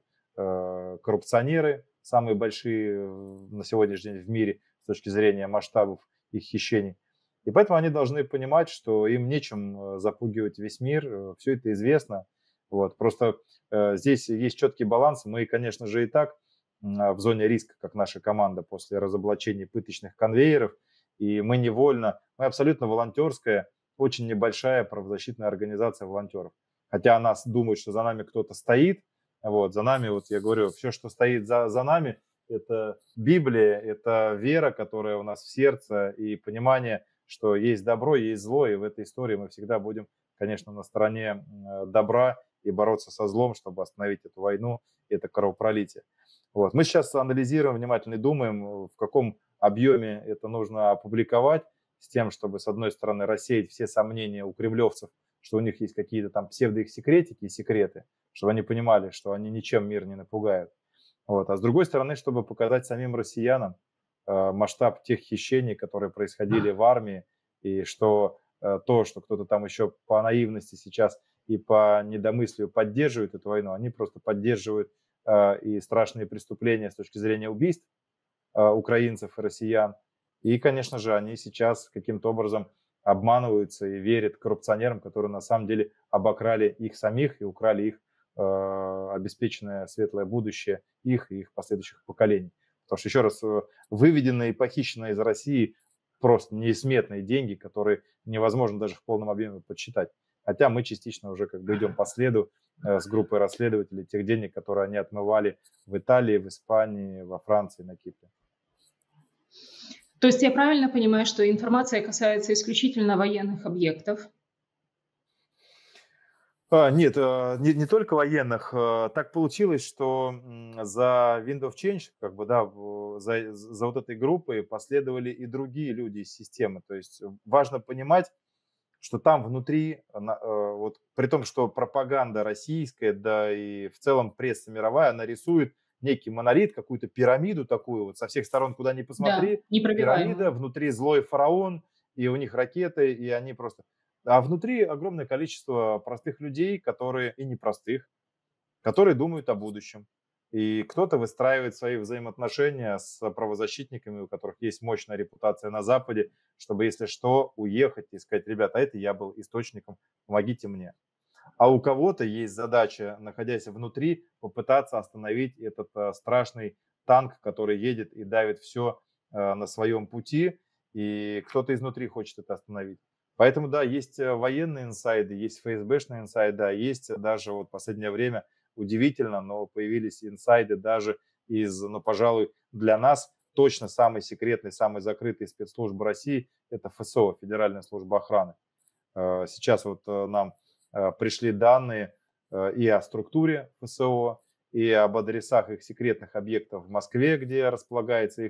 э, коррупционеры, самые большие э, на сегодняшний день в мире с точки зрения масштабов их хищений. И поэтому они должны понимать, что им нечем э, запугивать весь мир, э, все это известно. Вот. Просто э, здесь есть четкий баланс. Мы, конечно же, и так м, в зоне риска, как наша команда после разоблачения пыточных конвейеров, и мы невольно, мы абсолютно волонтерская, очень небольшая правозащитная организация волонтеров. Хотя она думает, что за нами кто-то стоит, вот, за нами, вот я говорю, все, что стоит за, за нами, это Библия, это вера, которая у нас в сердце, и понимание, что есть добро, есть зло, и в этой истории мы всегда будем, конечно, на стороне э, добра и бороться со злом, чтобы остановить эту войну, это кровопролитие. Вот. Мы сейчас анализируем внимательно и думаем, э, в каком объеме это нужно опубликовать, с тем, чтобы, с одной стороны, рассеять все сомнения у кремлевцев, что у них есть какие-то там псевдо-их секретики и секреты, чтобы они понимали, что они ничем мир не напугают. Вот. А с другой стороны, чтобы показать самим россиянам э, масштаб тех хищений, которые происходили в армии, и что э, то, что кто-то там еще по наивности сейчас и по недомыслию поддерживает эту войну, они просто поддерживают э, и страшные преступления с точки зрения убийств э, украинцев и россиян. И, конечно же, они сейчас каким-то образом обманываются и верят коррупционерам, которые на самом деле обокрали их самих и украли их э, обеспеченное светлое будущее их и их последующих поколений. Потому что, еще раз, э, выведенные и похищенные из России просто несметные деньги, которые невозможно даже в полном объеме подсчитать. Хотя мы частично уже как бы идем по следу э, с группой расследователей тех денег, которые они отмывали в Италии, в Испании, во Франции, на Кипре. То есть я правильно понимаю, что информация касается исключительно военных объектов? А, нет, а, не, не только военных. а, Так получилось, что м, за Wind of Change, как бы, да, в- за, за вот этой группой последовали и другие люди из системы. То есть важно понимать, что там внутри, на- э, вот при том, что пропаганда российская, да и в целом пресса мировая, она рисует некий монолит, какую-то пирамиду такую, вот со всех сторон, куда ни Да, посмотри, пирамида, непробиваемую. внутри злой фараон, и у них ракеты, и они просто... А внутри огромное количество простых людей, которые, и непростых, которые думают о будущем. И кто-то выстраивает свои взаимоотношения с правозащитниками, у которых есть мощная репутация на Западе, чтобы, если что, уехать и сказать: ребята, а это я был источником, помогите мне. А у кого-то есть задача, находясь внутри, попытаться остановить этот э, страшный танк, который едет и давит все э, на своем пути, и кто-то изнутри хочет это остановить. Поэтому, да, есть э, военные инсайды, есть эф эс бэ-шные инсайды, а есть даже вот в последнее время удивительно, но появились инсайды даже из, ну, пожалуй, для нас точно самый секретный, самый закрытый спецслужбы России – это эф эс о, Федеральная служба охраны. Э, Сейчас вот э, нам э, пришли данные э, и о структуре эф эс о, и об адресах их секретных объектов в Москве, где располагается их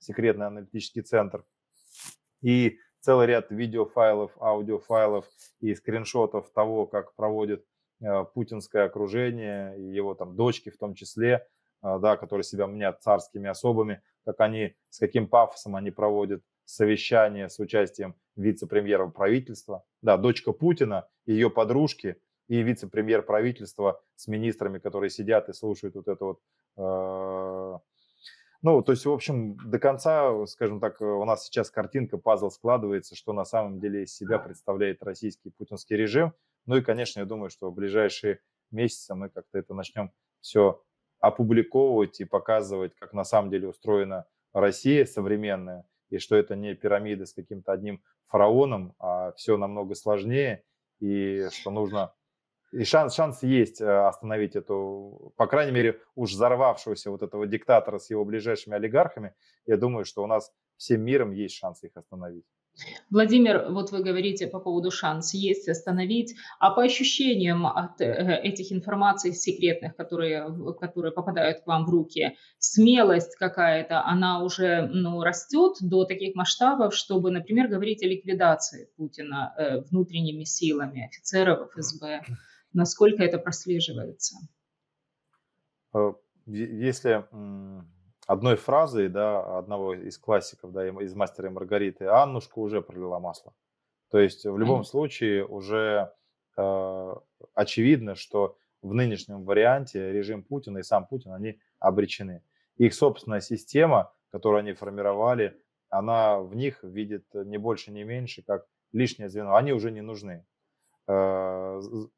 секретный аналитический центр. И целый ряд видеофайлов, аудиофайлов и скриншотов того, как проводит э, путинское окружение, и его там дочки в том числе, э, да, которые себя мнят царскими особами, как они, с каким пафосом они проводят совещание с участием вице-премьера правительства. Да, дочка Путина, ее подружки и вице-премьер правительства с министрами, которые сидят и слушают вот это вот. Э, ну, то есть, в общем, до конца, скажем так, у нас сейчас картинка, пазл складывается, что на самом деле из себя представляет российский путинский режим. Ну и, конечно, я думаю, что в ближайшие месяцы мы как-то это начнем все опубликовывать и показывать, как на самом деле устроена Россия современная, и что это не пирамида с каким-то одним фараоном, а все намного сложнее, и что нужно... И шанс, шанс есть остановить эту, по крайней мере, уж взорвавшегося вот этого диктатора с его ближайшими олигархами. Я думаю, что у нас всем миром есть шанс их остановить. Владимир, вот вы говорите по поводу шанс есть остановить, а по ощущениям от этих информаций секретных, которые, которые попадают к вам в руки, смелость какая-то, она уже ну, растет до таких масштабов, чтобы, например, говорить о ликвидации Путина э, внутренними силами офицеров эф эс бэ. Насколько это прослеживается? Если одной фразой, да, одного из классиков, да, из «Мастера и Маргариты», Аннушка уже пролила масло. То есть в любом случае уже э, очевидно, что в нынешнем варианте режим Путина и сам Путин, они обречены. Их собственная система, которую они формировали, она в них видит не больше, не меньше, как лишнее звено. Они уже не нужны. Э,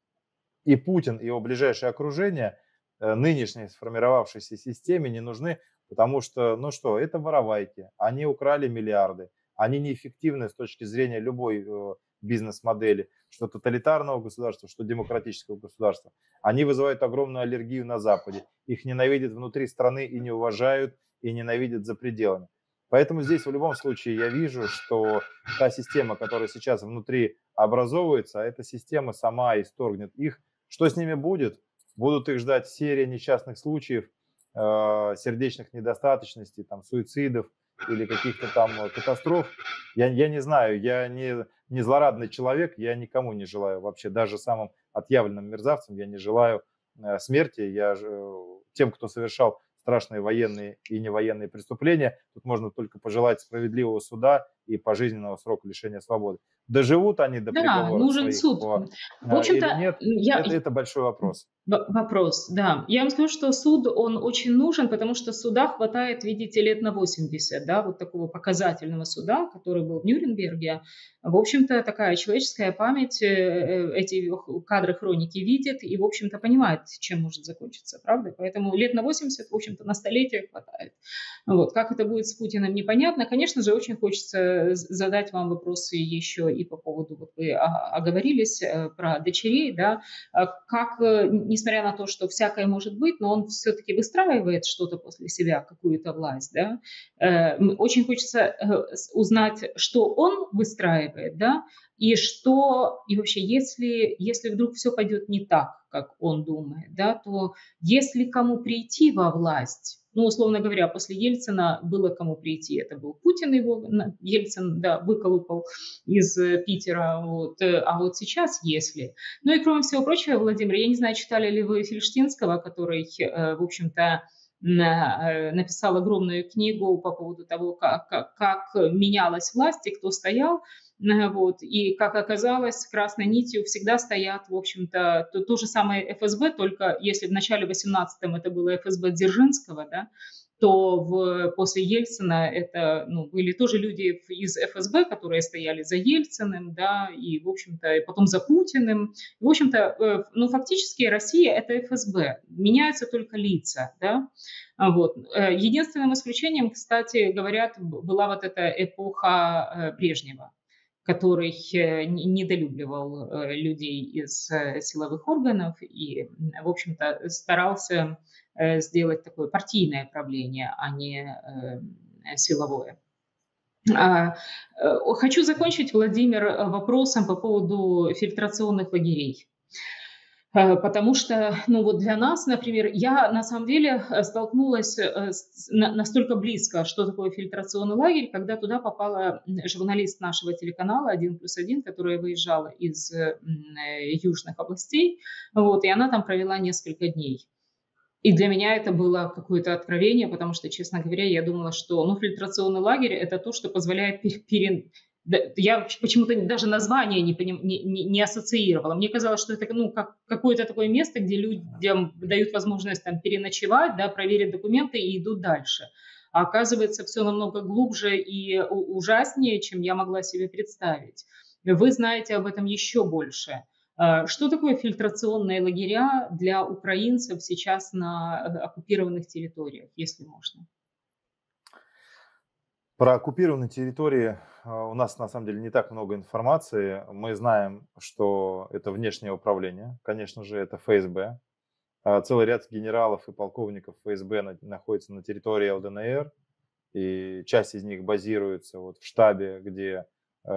и Путин, и его ближайшее окружение нынешней сформировавшейся системе не нужны, потому что, ну что, это воровайки, они украли миллиарды, они неэффективны с точки зрения любой э, бизнес-модели, что тоталитарного государства, что демократического государства. Они вызывают огромную аллергию на Западе, их ненавидят внутри страны и не уважают, и ненавидят за пределами. Поэтому здесь в любом случае я вижу, что та система, которая сейчас внутри образовывается, эта система сама исторгнет их. Что с ними будет? Будут их ждать серия несчастных случаев, э, сердечных недостаточностей, там, суицидов или каких-то там катастроф. Я, я не знаю, я не, не злорадный человек, я никому не желаю вообще, даже самым отъявленным мерзавцам я не желаю э, смерти. Я, э, тем, кто совершал страшные военные и невоенные преступления, тут можно только пожелать справедливого суда и пожизненного срока лишения свободы. Доживут они до Да, приговоров нужен своих суд. по, В э, общем-то, или нет, я, это, это большой вопрос. Вопрос, да. Я вам скажу, что суд, он очень нужен, потому что суда хватает, видите, лет на восемьдесят, да, вот такого показательного суда, который был в Нюрнберге. В общем-то, такая человеческая память эти кадры хроники видит и, в общем-то, понимает, чем может закончиться, правда? Поэтому лет на восемьдесят, в общем-то, на столетие хватает. Вот. Как это будет с Путиным, непонятно. Конечно же, очень хочется задать вам вопросы еще и по поводу, вот вы оговорились про дочерей, да, как, несмотря на то, что всякое может быть, но он все-таки выстраивает что-то после себя, какую-то власть, да. Очень хочется узнать, что он выстраивает, да, и что, и вообще, если, если вдруг все пойдет не так, как он думает, да, то если кому прийти во власть, ну, условно говоря, после Ельцина было кому прийти. Это был Путин, его Ельцин, да, выколупал из Питера. Вот. А вот сейчас, если... Ну и кроме всего прочего, Владимир, я не знаю, читали ли вы Фельштинского, который, в общем-то, написал огромную книгу по поводу того, как, как, как менялась власть и кто стоял. Вот. И, как оказалось, красной нитью всегда стоят, в общем-то, то, то же самое эф эс бэ, только если в начале восемнадцатом это было эф эс бэ Дзержинского, да, то в, после Ельцина это ну, были тоже люди из эф эс бэ, которые стояли за Ельциным, да, и, в общем-то, и потом за Путиным. И, в общем-то, ну, фактически Россия – это эф эс бэ, меняются только лица, да. Вот. Единственным исключением, кстати, говорят, была вот эта эпоха Брежнева, который недолюбливал людей из силовых органов и, в общем-то, старался сделать такое партийное правление, а не силовое. Хочу закончить, Владимир, вопросом по поводу фильтрационных лагерей. Э, потому что, ну, вот для нас, например, я на самом деле э, столкнулась э, с, на- настолько близко, что такое фильтрационный лагерь, когда туда попала м, журналист нашего телеканала «Один плюс один», которая выезжала из э, м, э, южных областей, вот, и она там провела несколько дней. И для меня это было какое-то откровение, потому что, честно говоря, я думала, что, ну, фильтрационный лагерь — это то, что позволяет пе- пере- да, я почему-то даже название не, поним- не, не- не ассоциировала. Мне казалось, что это, ну, как какое-то такое место, где людям дают возможность там переночевать, да, проверить документы и идут дальше. А оказывается, все намного глубже и у- ужаснее, чем я могла себе представить. Вы знаете об этом еще больше. Э, Что такое фильтрационные лагеря для украинцев сейчас на э, оккупированных территориях, если можно? Про оккупированные территории а, у нас на самом деле не так много информации. Мы знаем, что это внешнее управление, конечно же, это эф эс бэ. А, Целый ряд генералов и полковников эф эс бэ на- находится на территории эл дэ эн эр, и часть из них базируется вот в штабе, где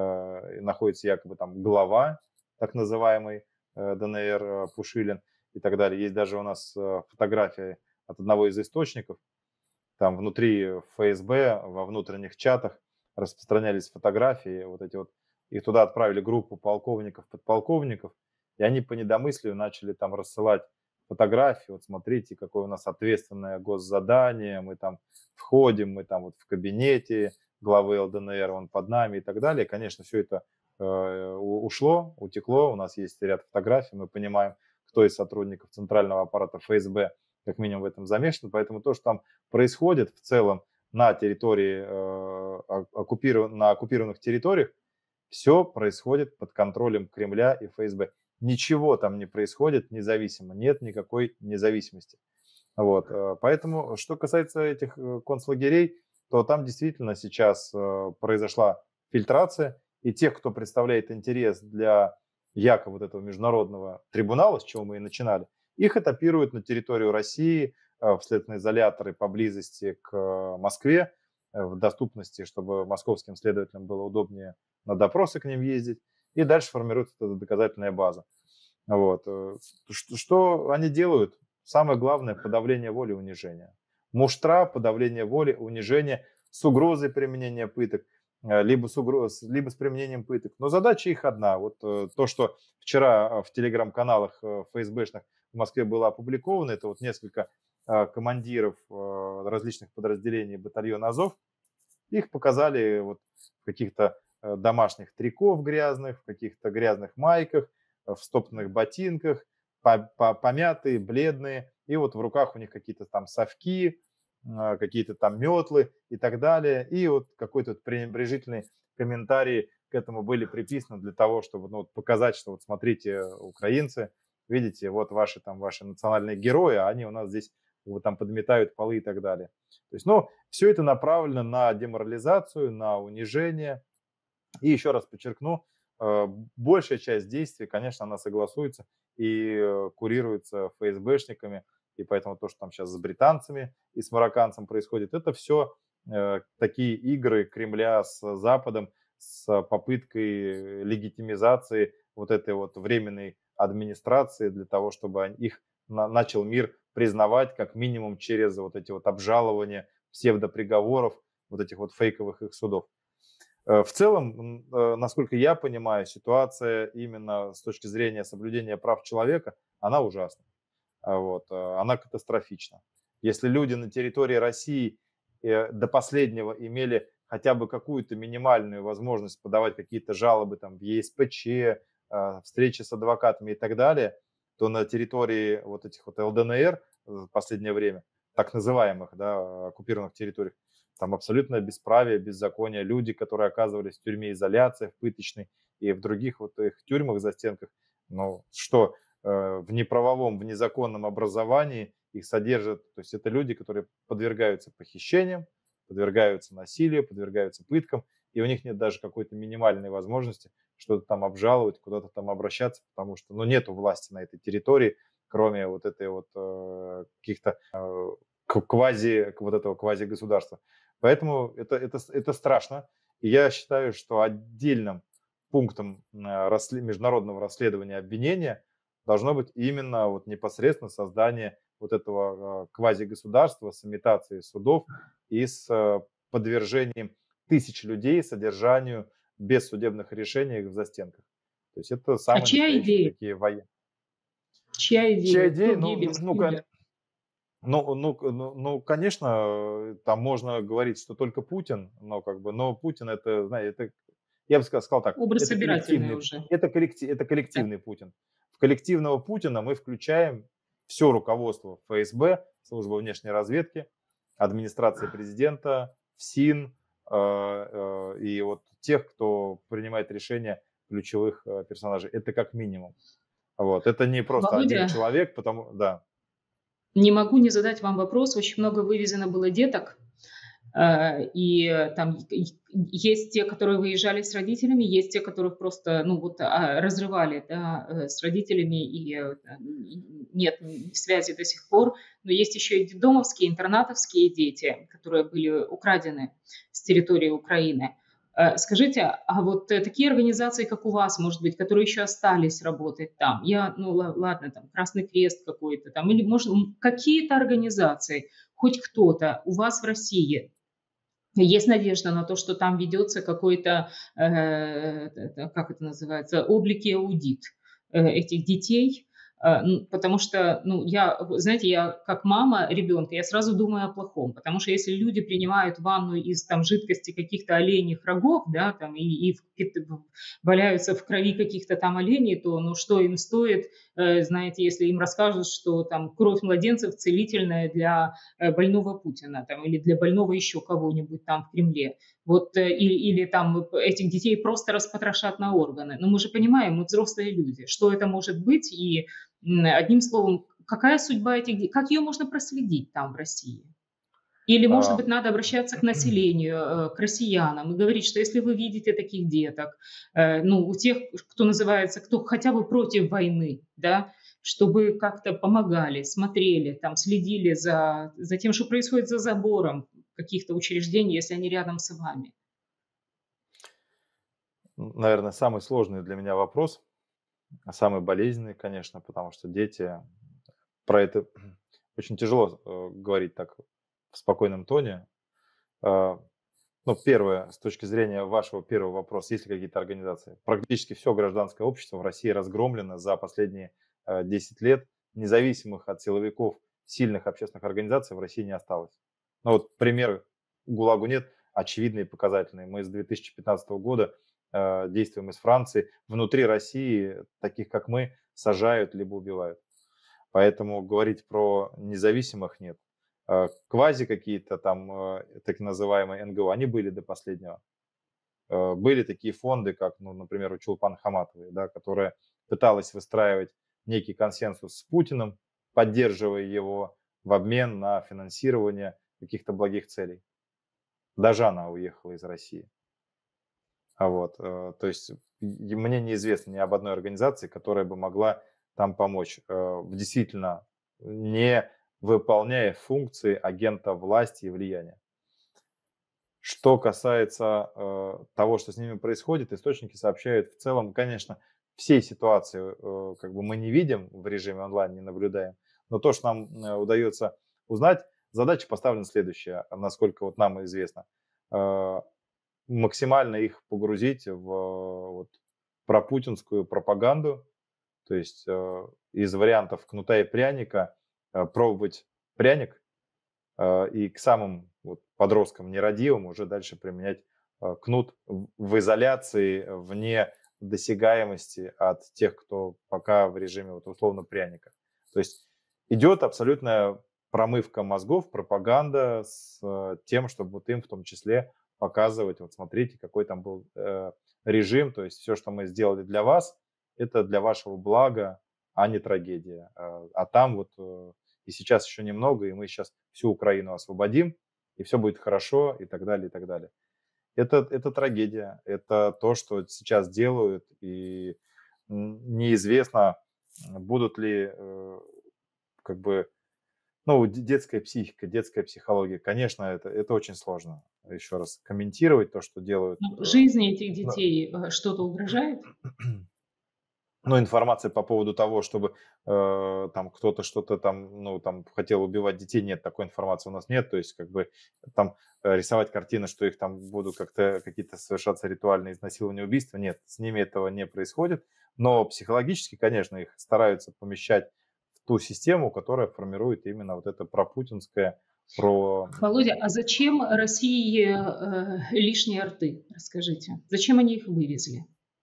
э, находится якобы там глава, так называемый э, дэ эн эр э, Пушилин и так далее. Есть даже у нас э, фотографии от одного из источников, там внутри эф эс бэ, во внутренних чатах распространялись фотографии, вот эти вот, их туда отправили группу полковников, подполковников, и они по недомыслию начали там рассылать фотографии, вот смотрите, какое у нас ответственное госзадание, мы там входим, мы там вот в кабинете главы эл дэ эн эр, он под нами и так далее. Конечно, все это э, ушло, утекло, у нас есть ряд фотографий, мы понимаем, кто из сотрудников центрального аппарата эф эс бэ как минимум в этом замешан, поэтому то, что там происходит в целом на территории, э, оккупиров... на оккупированных территориях, все происходит под контролем Кремля и эф эс бэ. Ничего там не происходит независимо, нет никакой независимости. Вот. э, Поэтому, что касается этих э, концлагерей, то там действительно сейчас э, произошла фильтрация, и тех, кто представляет интерес для якобы вот этого международного трибунала, с чего мы и начинали, их этапируют на территорию России, э, в следственные изоляторы поблизости к э, Москве, э, в доступности, чтобы московским следователям было удобнее на допросы к ним ездить, и дальше формируется эта доказательная база. Вот. э, Что, что они делают? Самое главное — подавление воли, унижения. Муштра, подавление воли, унижение с угрозой применения пыток, э, либо с, угроз, либо с применением пыток. Но задача их одна. Вот э, то, что вчера э, в телеграм-каналах э, эф эс бэшных в Москве было опубликовано, это вот несколько э, командиров э, различных подразделений батальона Азов, их показали вот в каких-то э, домашних трико в грязных, в каких-то грязных майках, э, в стоптанных ботинках, по- по- помятые, бледные. И вот в руках у них какие-то там совки, э, какие-то там метлы и так далее. И вот какой-то вот пренебрежительный комментарий к этому были приписаны для того, чтобы ну, вот показать, что вот смотрите, украинцы, видите, вот ваши там ваши национальные герои, а они у нас здесь вот там подметают полы и так далее. То есть, ну, все это направлено на деморализацию, на унижение. И еще раз подчеркну, э, большая часть действий, конечно, она согласуется и э, курируется эф эс бэшниками, и поэтому то, что там сейчас с британцами и с марокканцем происходит, это все э, такие игры Кремля с Западом, с попыткой легитимизации вот этой вот временной администрации для того, чтобы они- их на- начал мир признавать как минимум через вот эти вот обжалования псевдоприговоров, вот этих вот фейковых их судов. Э, В целом, э, насколько я понимаю, ситуация именно с точки зрения соблюдения прав человека, она ужасна. А Вот, э, она катастрофична. Если люди на территории России э, до последнего имели хотя бы какую-то минимальную возможность подавать какие-то жалобы там, в е эс пэ че, э, встречи с адвокатами и так далее, то на территории вот этих вот эл дэ эн эр в последнее время, так называемых, да, оккупированных территориях, там абсолютное бесправие, беззаконие. Люди, которые оказывались в тюрьме изоляции, в пыточной и в других вот их тюрьмах, застенках, ну что, э, в неправовом, в незаконном образовании их содержат, то есть это люди, которые подвергаются похищениям, подвергаются насилию, подвергаются пыткам, и у них нет даже какой-то минимальной возможности что-то там обжаловать, куда-то там обращаться, потому что, ну, нету власти на этой территории, кроме вот этой вот э, каких-то э, квази, вот этого квази-государства. Поэтому это, это, это страшно. И я считаю, что отдельным пунктом э, рассле- международного расследования обвинения должно быть именно вот непосредственно создание вот этого э, квазигосударства с имитацией судов и с э, подвержением тысяч людей содержанию без судебных решений в застенках. То есть это А самые чья настоящие идея? такие военные. Чья Чья идея? Кто идея? Ну, ну, Геббельс, ну, кон- Гитлер? ну, ну, к- ну, ну, конечно, э, там можно говорить, что только Путин, но как бы, но Путин это, знаете, это, я бы сказал, сказал так, Образ это собирательный коллективный, уже. это коллектив, это Да. коллективный Путин. В коллективного Путина мы включаем все руководство ФСБ, службы внешней разведки, администрации президента, ФСИН э, э, и вот тех, кто принимает решения ключевых э, персонажей. Это как минимум. Вот. Это не просто один Володя, человек, потому, да. не могу не задать вам вопрос. Очень много вывезено было деток. Э, И э, там и- есть те, которые выезжали с родителями, есть те, которых просто, ну вот, а, разрывали, да, э, с родителями, и э, и нет связи до сих пор. Но есть еще и детдомовские, интернатовские дети, которые были украдены с территории Украины. Э, Скажите, а вот э, такие организации, как у вас, может быть, которые еще остались работать там, я, ну ла- ладно, там Красный Крест какой-то там, или может м, какие-то организации, хоть кто-то у вас в России, есть надежда на то, что там ведется какой-то, э, это, как это называется, облик и аудит э, этих детей. Э, н- Потому что, ну, я, знаете, я как мама ребенка, я сразу думаю о плохом. Потому что если люди принимают ванну из там жидкости каких-то оленьих рогов, да, там, и, и в каких-то- в- валяются в крови каких-то там оленей, то, ну, что им стоит, э, знаете, если им расскажут, что там кровь младенцев целительная для э, больного Путина там, или для больного еще кого-нибудь там в Кремле. Вот, э, или, или там этих детей просто распотрошат на органы. Но мы же понимаем, мы взрослые люди, что это может быть. И м, одним словом, какая судьба этих детей, как ее можно проследить там в России? Или, может А, быть, надо обращаться к населению, э, к россиянам и говорить, что если вы видите таких деток, э, ну, у тех, кто называется, кто хотя бы против войны, да, чтобы как-то помогали, смотрели, там, следили за, за тем, что происходит за забором каких-то учреждений, если они рядом с вами. наверное, самый сложный для меня вопрос, а самый болезненный, конечно, потому что дети, про это очень тяжело э, говорить так в спокойном тоне. А, Ну, первое, с точки зрения вашего первого вопроса, есть ли какие-то организации? Практически все гражданское общество в России разгромлено за последние э, десять лет. Независимых от силовиков сильных общественных организаций в России не осталось. Ну вот примеры ГУЛАГу нет, очевидные и показательные. Мы с две тысячи пятнадцатого года э, действуем из Франции. Внутри России таких, как мы, сажают либо убивают. Поэтому говорить про независимых нет. Э, Квази какие-то там, э, так называемые эн гэ о, они были до последнего. Э, Были такие фонды, как, ну, например, у Чулпан Хаматовой, да, которая пыталась выстраивать некий консенсус с Путиным, поддерживая его в обмен на финансирование каких-то благих целей. Даже она уехала из России. А вот, э, то есть и мне неизвестно ни об одной организации, которая бы могла там помочь, э, действительно не выполняя функции агента власти и влияния. Что касается э, того, что с ними происходит, источники сообщают в целом, конечно, всей ситуации э, как бы мы не видим в режиме онлайн, не наблюдаем, но то, что нам э, удается узнать, задача поставлена следующая, насколько вот нам известно. Э, максимально их погрузить в вот, пропутинскую пропаганду, то есть э, из вариантов кнута и пряника э, пробовать пряник э, и к самым вот, подросткам нерадивым уже дальше применять э, кнут в, в изоляции, вне досягаемости от тех, кто пока в режиме вот, условно пряника. То есть идет абсолютная промывка мозгов, пропаганда с э, тем, чтобы вот им в том числе показывать, вот смотрите, какой там был э, режим, то есть все, что мы сделали для вас, это для вашего блага, а не трагедия. А, а там вот э, и сейчас еще немного, и мы сейчас всю Украину освободим, и все будет хорошо, и так далее, и так далее. Это, это трагедия, это то, что сейчас делают, и неизвестно, будут ли э, как бы ну, детская психика, детская психология, конечно, это, это очень сложно еще раз комментировать то, что делают. Ну, э, жизни этих ну, детей э, что-то угрожает? Ну, информация по поводу того, чтобы э, там кто-то что-то там, ну, там хотел убивать детей, нет, такой информации у нас нет. То есть, как бы там э, рисовать картины, что их там будут как-то какие-то совершаться ритуальные изнасилования, убийства, нет, с ними этого не происходит. Но психологически, конечно, их стараются помещать в ту систему, которая формирует именно вот это пропутинское, про Володя, а зачем России э, лишние рты? Расскажите. Зачем они их вывезли?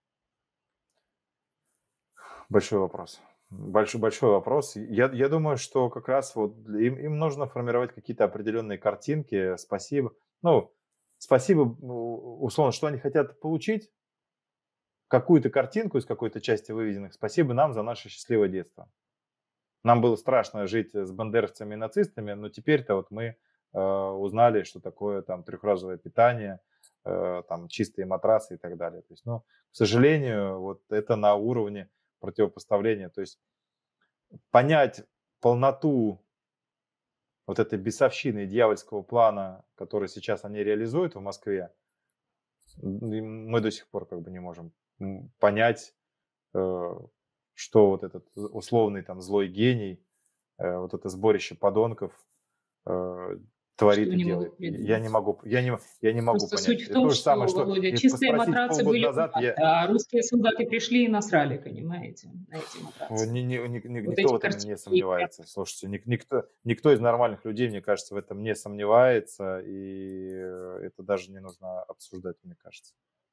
большой вопрос. Большой, большой вопрос. Я, я думаю, что как раз вот им, им нужно формировать какие-то определенные картинки. Спасибо. Ну, спасибо, у- условно, что они хотят получить, какую-то картинку из какой-то части выведенных. Спасибо нам за наше счастливое детство. Нам было страшно жить с бандеровцами и нацистами, но теперь-то вот мы э, узнали, что такое там трехразовое питание, э, там чистые матрасы и так далее. То есть, ну, к сожалению, вот это на уровне противопоставления. То есть понять полноту вот этой бесовщины и дьявольского плана, который сейчас они реализуют в Москве, м, мы до сих пор как бы не можем м, понять, э, что вот этот условный там злой гений, э, вот это сборище подонков э, Что творит и они делает. могут Я не придумать? могу, я не, я не могу Просто понять. суть в Это том, то же самое, что, что Володя, и чистые спросить матрацы полгода были у назад, нас, я, а русские солдаты пришли и насрали, понимаете, на эти О, матрацы. ни- ни- ни- ни- Вот никто в эти этом не картинки. сомневается. Слушайте, ник- никто, никто из нормальных людей, мне кажется, в этом не сомневается, и э, это даже не нужно обсуждать, мне кажется.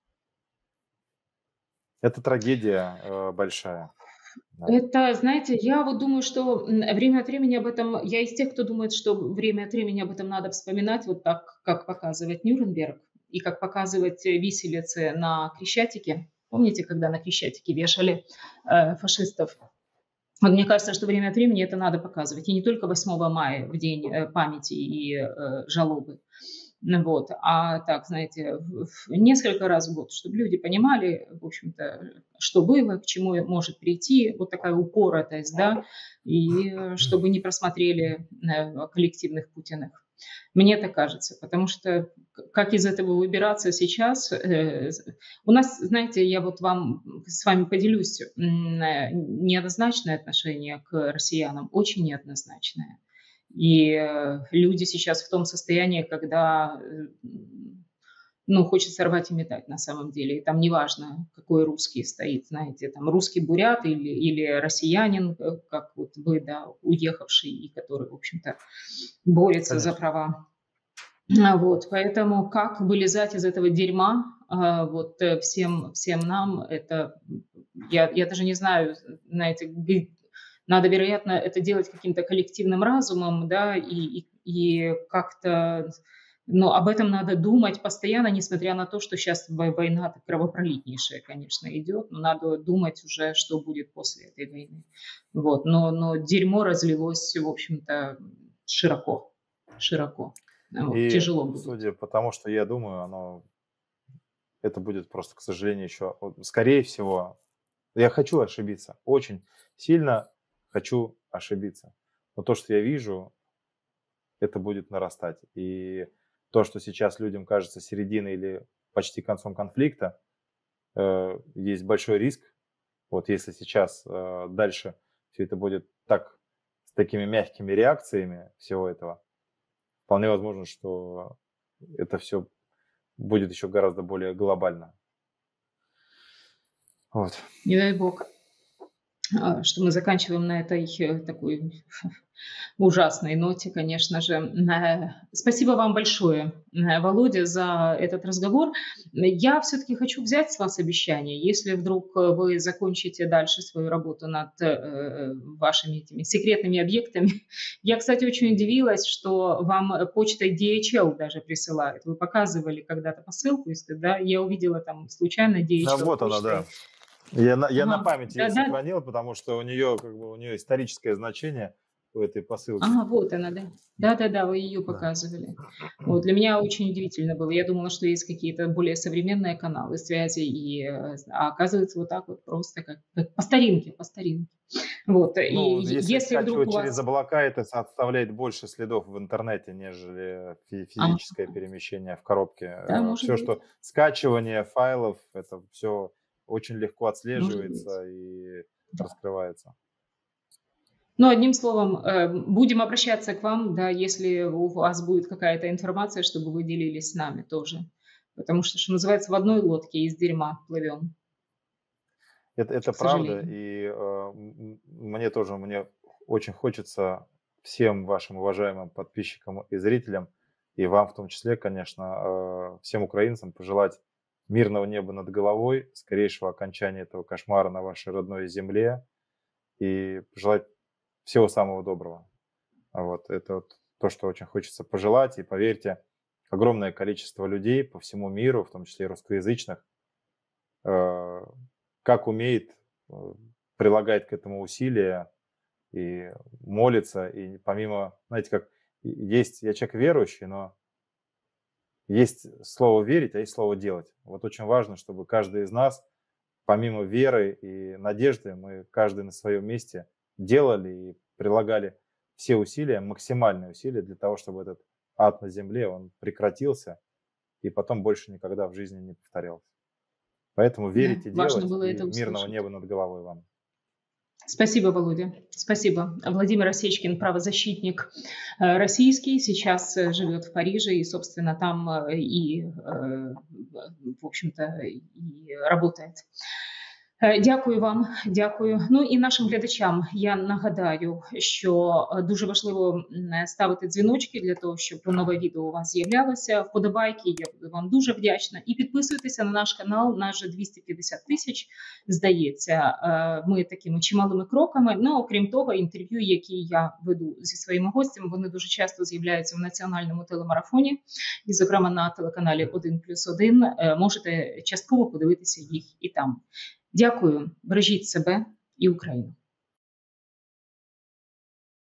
Это трагедия э, большая. Да. Это, знаете, я вот думаю, что м, время от времени об этом, я из тех, кто думает, что время от времени об этом надо вспоминать, вот так, как показывает Нюрнберг и как показывать э, виселицы на Крещатике. Помните, когда на Крещатике вешали э, фашистов? Вот мне кажется, что время от времени это надо показывать. И не только восьмого мая, в день э, памяти и э, жалобы. Ну вот, а так, знаете, в- в- несколько раз в год, чтобы люди понимали, в общем-то, что было, к чему может прийти, вот такая упоротость, да, и э, чтобы не просмотрели э, коллективных Путиных. Мне так кажется, потому что к- как из этого выбираться сейчас? э, с- У нас, знаете, я вот вам с вами поделюсь, м, э, неоднозначное отношение к россиянам, очень неоднозначное. И э, люди сейчас в том состоянии, когда э, ну, хочется рвать и метать на самом деле. И там неважно, какой русский стоит, знаете, там русский бурят или, или россиянин, э, как вот вы, да, уехавший, и который, в общем-то, борется за Конечно. права. А, Вот, поэтому как вылезать из этого дерьма, а, вот э, всем, всем нам, это, м, я, я даже не знаю, знаете, г- надо, вероятно, это делать каким-то коллективным разумом, да, и, и, и как-то, но об этом надо думать постоянно, несмотря на то, что сейчас война кровопролитнейшая, конечно, идет, но надо думать уже, что будет после этой войны. Вот, но, но дерьмо разлилось, в общем-то, широко, широко. Вот, И тяжело будет. судя по тому, что я думаю, оно, это будет просто, к сожалению, еще, вот, скорее всего, я хочу ошибиться, очень сильно хочу ошибиться. Но то, что я вижу, это будет нарастать. И то, что сейчас людям кажется серединой или почти концом конфликта, э, есть большой риск. Вот если сейчас э, дальше все это будет так, с такими мягкими реакциями всего этого, вполне возможно, что это все будет еще гораздо более глобально. Вот. Не дай бог, а, что мы заканчиваем на этой э, такой ужасной ноте, конечно же. Э, Спасибо вам большое, э, Володя, за этот разговор. Я все-таки хочу взять с вас обещание, если вдруг э, вы закончите дальше свою работу над э, вашими этими секретными объектами. Я, кстати, очень удивилась, что вам почта ди эйч эл даже присылает. Вы показывали когда-то посылку, если, да, я увидела там случайно А ди эйч эл вот она, почтой. да. Я на, я на Ага, память ее да-да. сохранил, потому что у нее, как бы, у нее историческое значение у этой посылки. Ага, вот она, да. Да-да-да, вы ее Да. показывали. Вот для меня очень удивительно было. Я думала, что есть какие-то более современные каналы связи, и, э, а оказывается вот так вот просто, как как по старинке, по старинке. Вот, и Ну, е если если вдруг скачивать у через вас облака, это оставляет больше следов в интернете, нежели фи- а, физическое перемещение в да, коробке. может Все, быть, что скачивание файлов, это все очень легко может быть. отслеживается, и Да. раскрывается. Ну, одним словом, э, будем обращаться к вам, да, если у вас будет какая-то информация, чтобы вы делились с нами тоже. Потому что, что называется, в одной лодке из дерьма плывем, Это, это к правда, сожалению. и э, м- м- мне тоже, мне очень хочется всем вашим уважаемым подписчикам и зрителям, и вам в том числе, конечно, э, всем украинцам пожелать мирного неба над головой, скорейшего окончания этого кошмара на вашей родной земле и пожелать всего самого доброго. А Вот это вот то, что очень хочется пожелать, и поверьте, огромное количество людей по всему миру, в том числе и русскоязычных, э, как умеет, э, прилагает к этому усилия и молится. И помимо, знаете, как и- есть, я человек верующий, но есть слово верить, а есть слово делать. Вот очень важно, чтобы каждый из нас, помимо веры и надежды, мы каждый на своем месте делали и прилагали все усилия, максимальные усилия для того, чтобы этот ад на земле, он прекратился и потом больше никогда в жизни не повторялся. Поэтому Да, верить и важно делать, было и это мирного услышать. неба над головой вам. Спасибо, Володя. Спасибо. Владимир Осечкин, правозащитник э, российский, сейчас э, живет в Париже и, собственно, там э, и, э, в общем-то, и работает. Е, Дякую вам, дякую. Ну і нашим глядачам я нагадаю, що е, дуже важливо м, ставити дзвіночки для того, щоб нове відео у вас з'являлося. Вподобайки, я буду вам дуже вдячна. І підписуйтеся на наш канал, наш же двісті п'ятдесят тисяч, здається, е, ми такими чималими кроками. Ну, окрім того, інтерв'ю, які я веду зі своїми гостями, вони дуже часто з'являються в національному телемарафоні, і, зокрема, на телеканалі один плюс один. Е, Можете частково подивитися їх і там. Дякую, бережіть себе і Україну.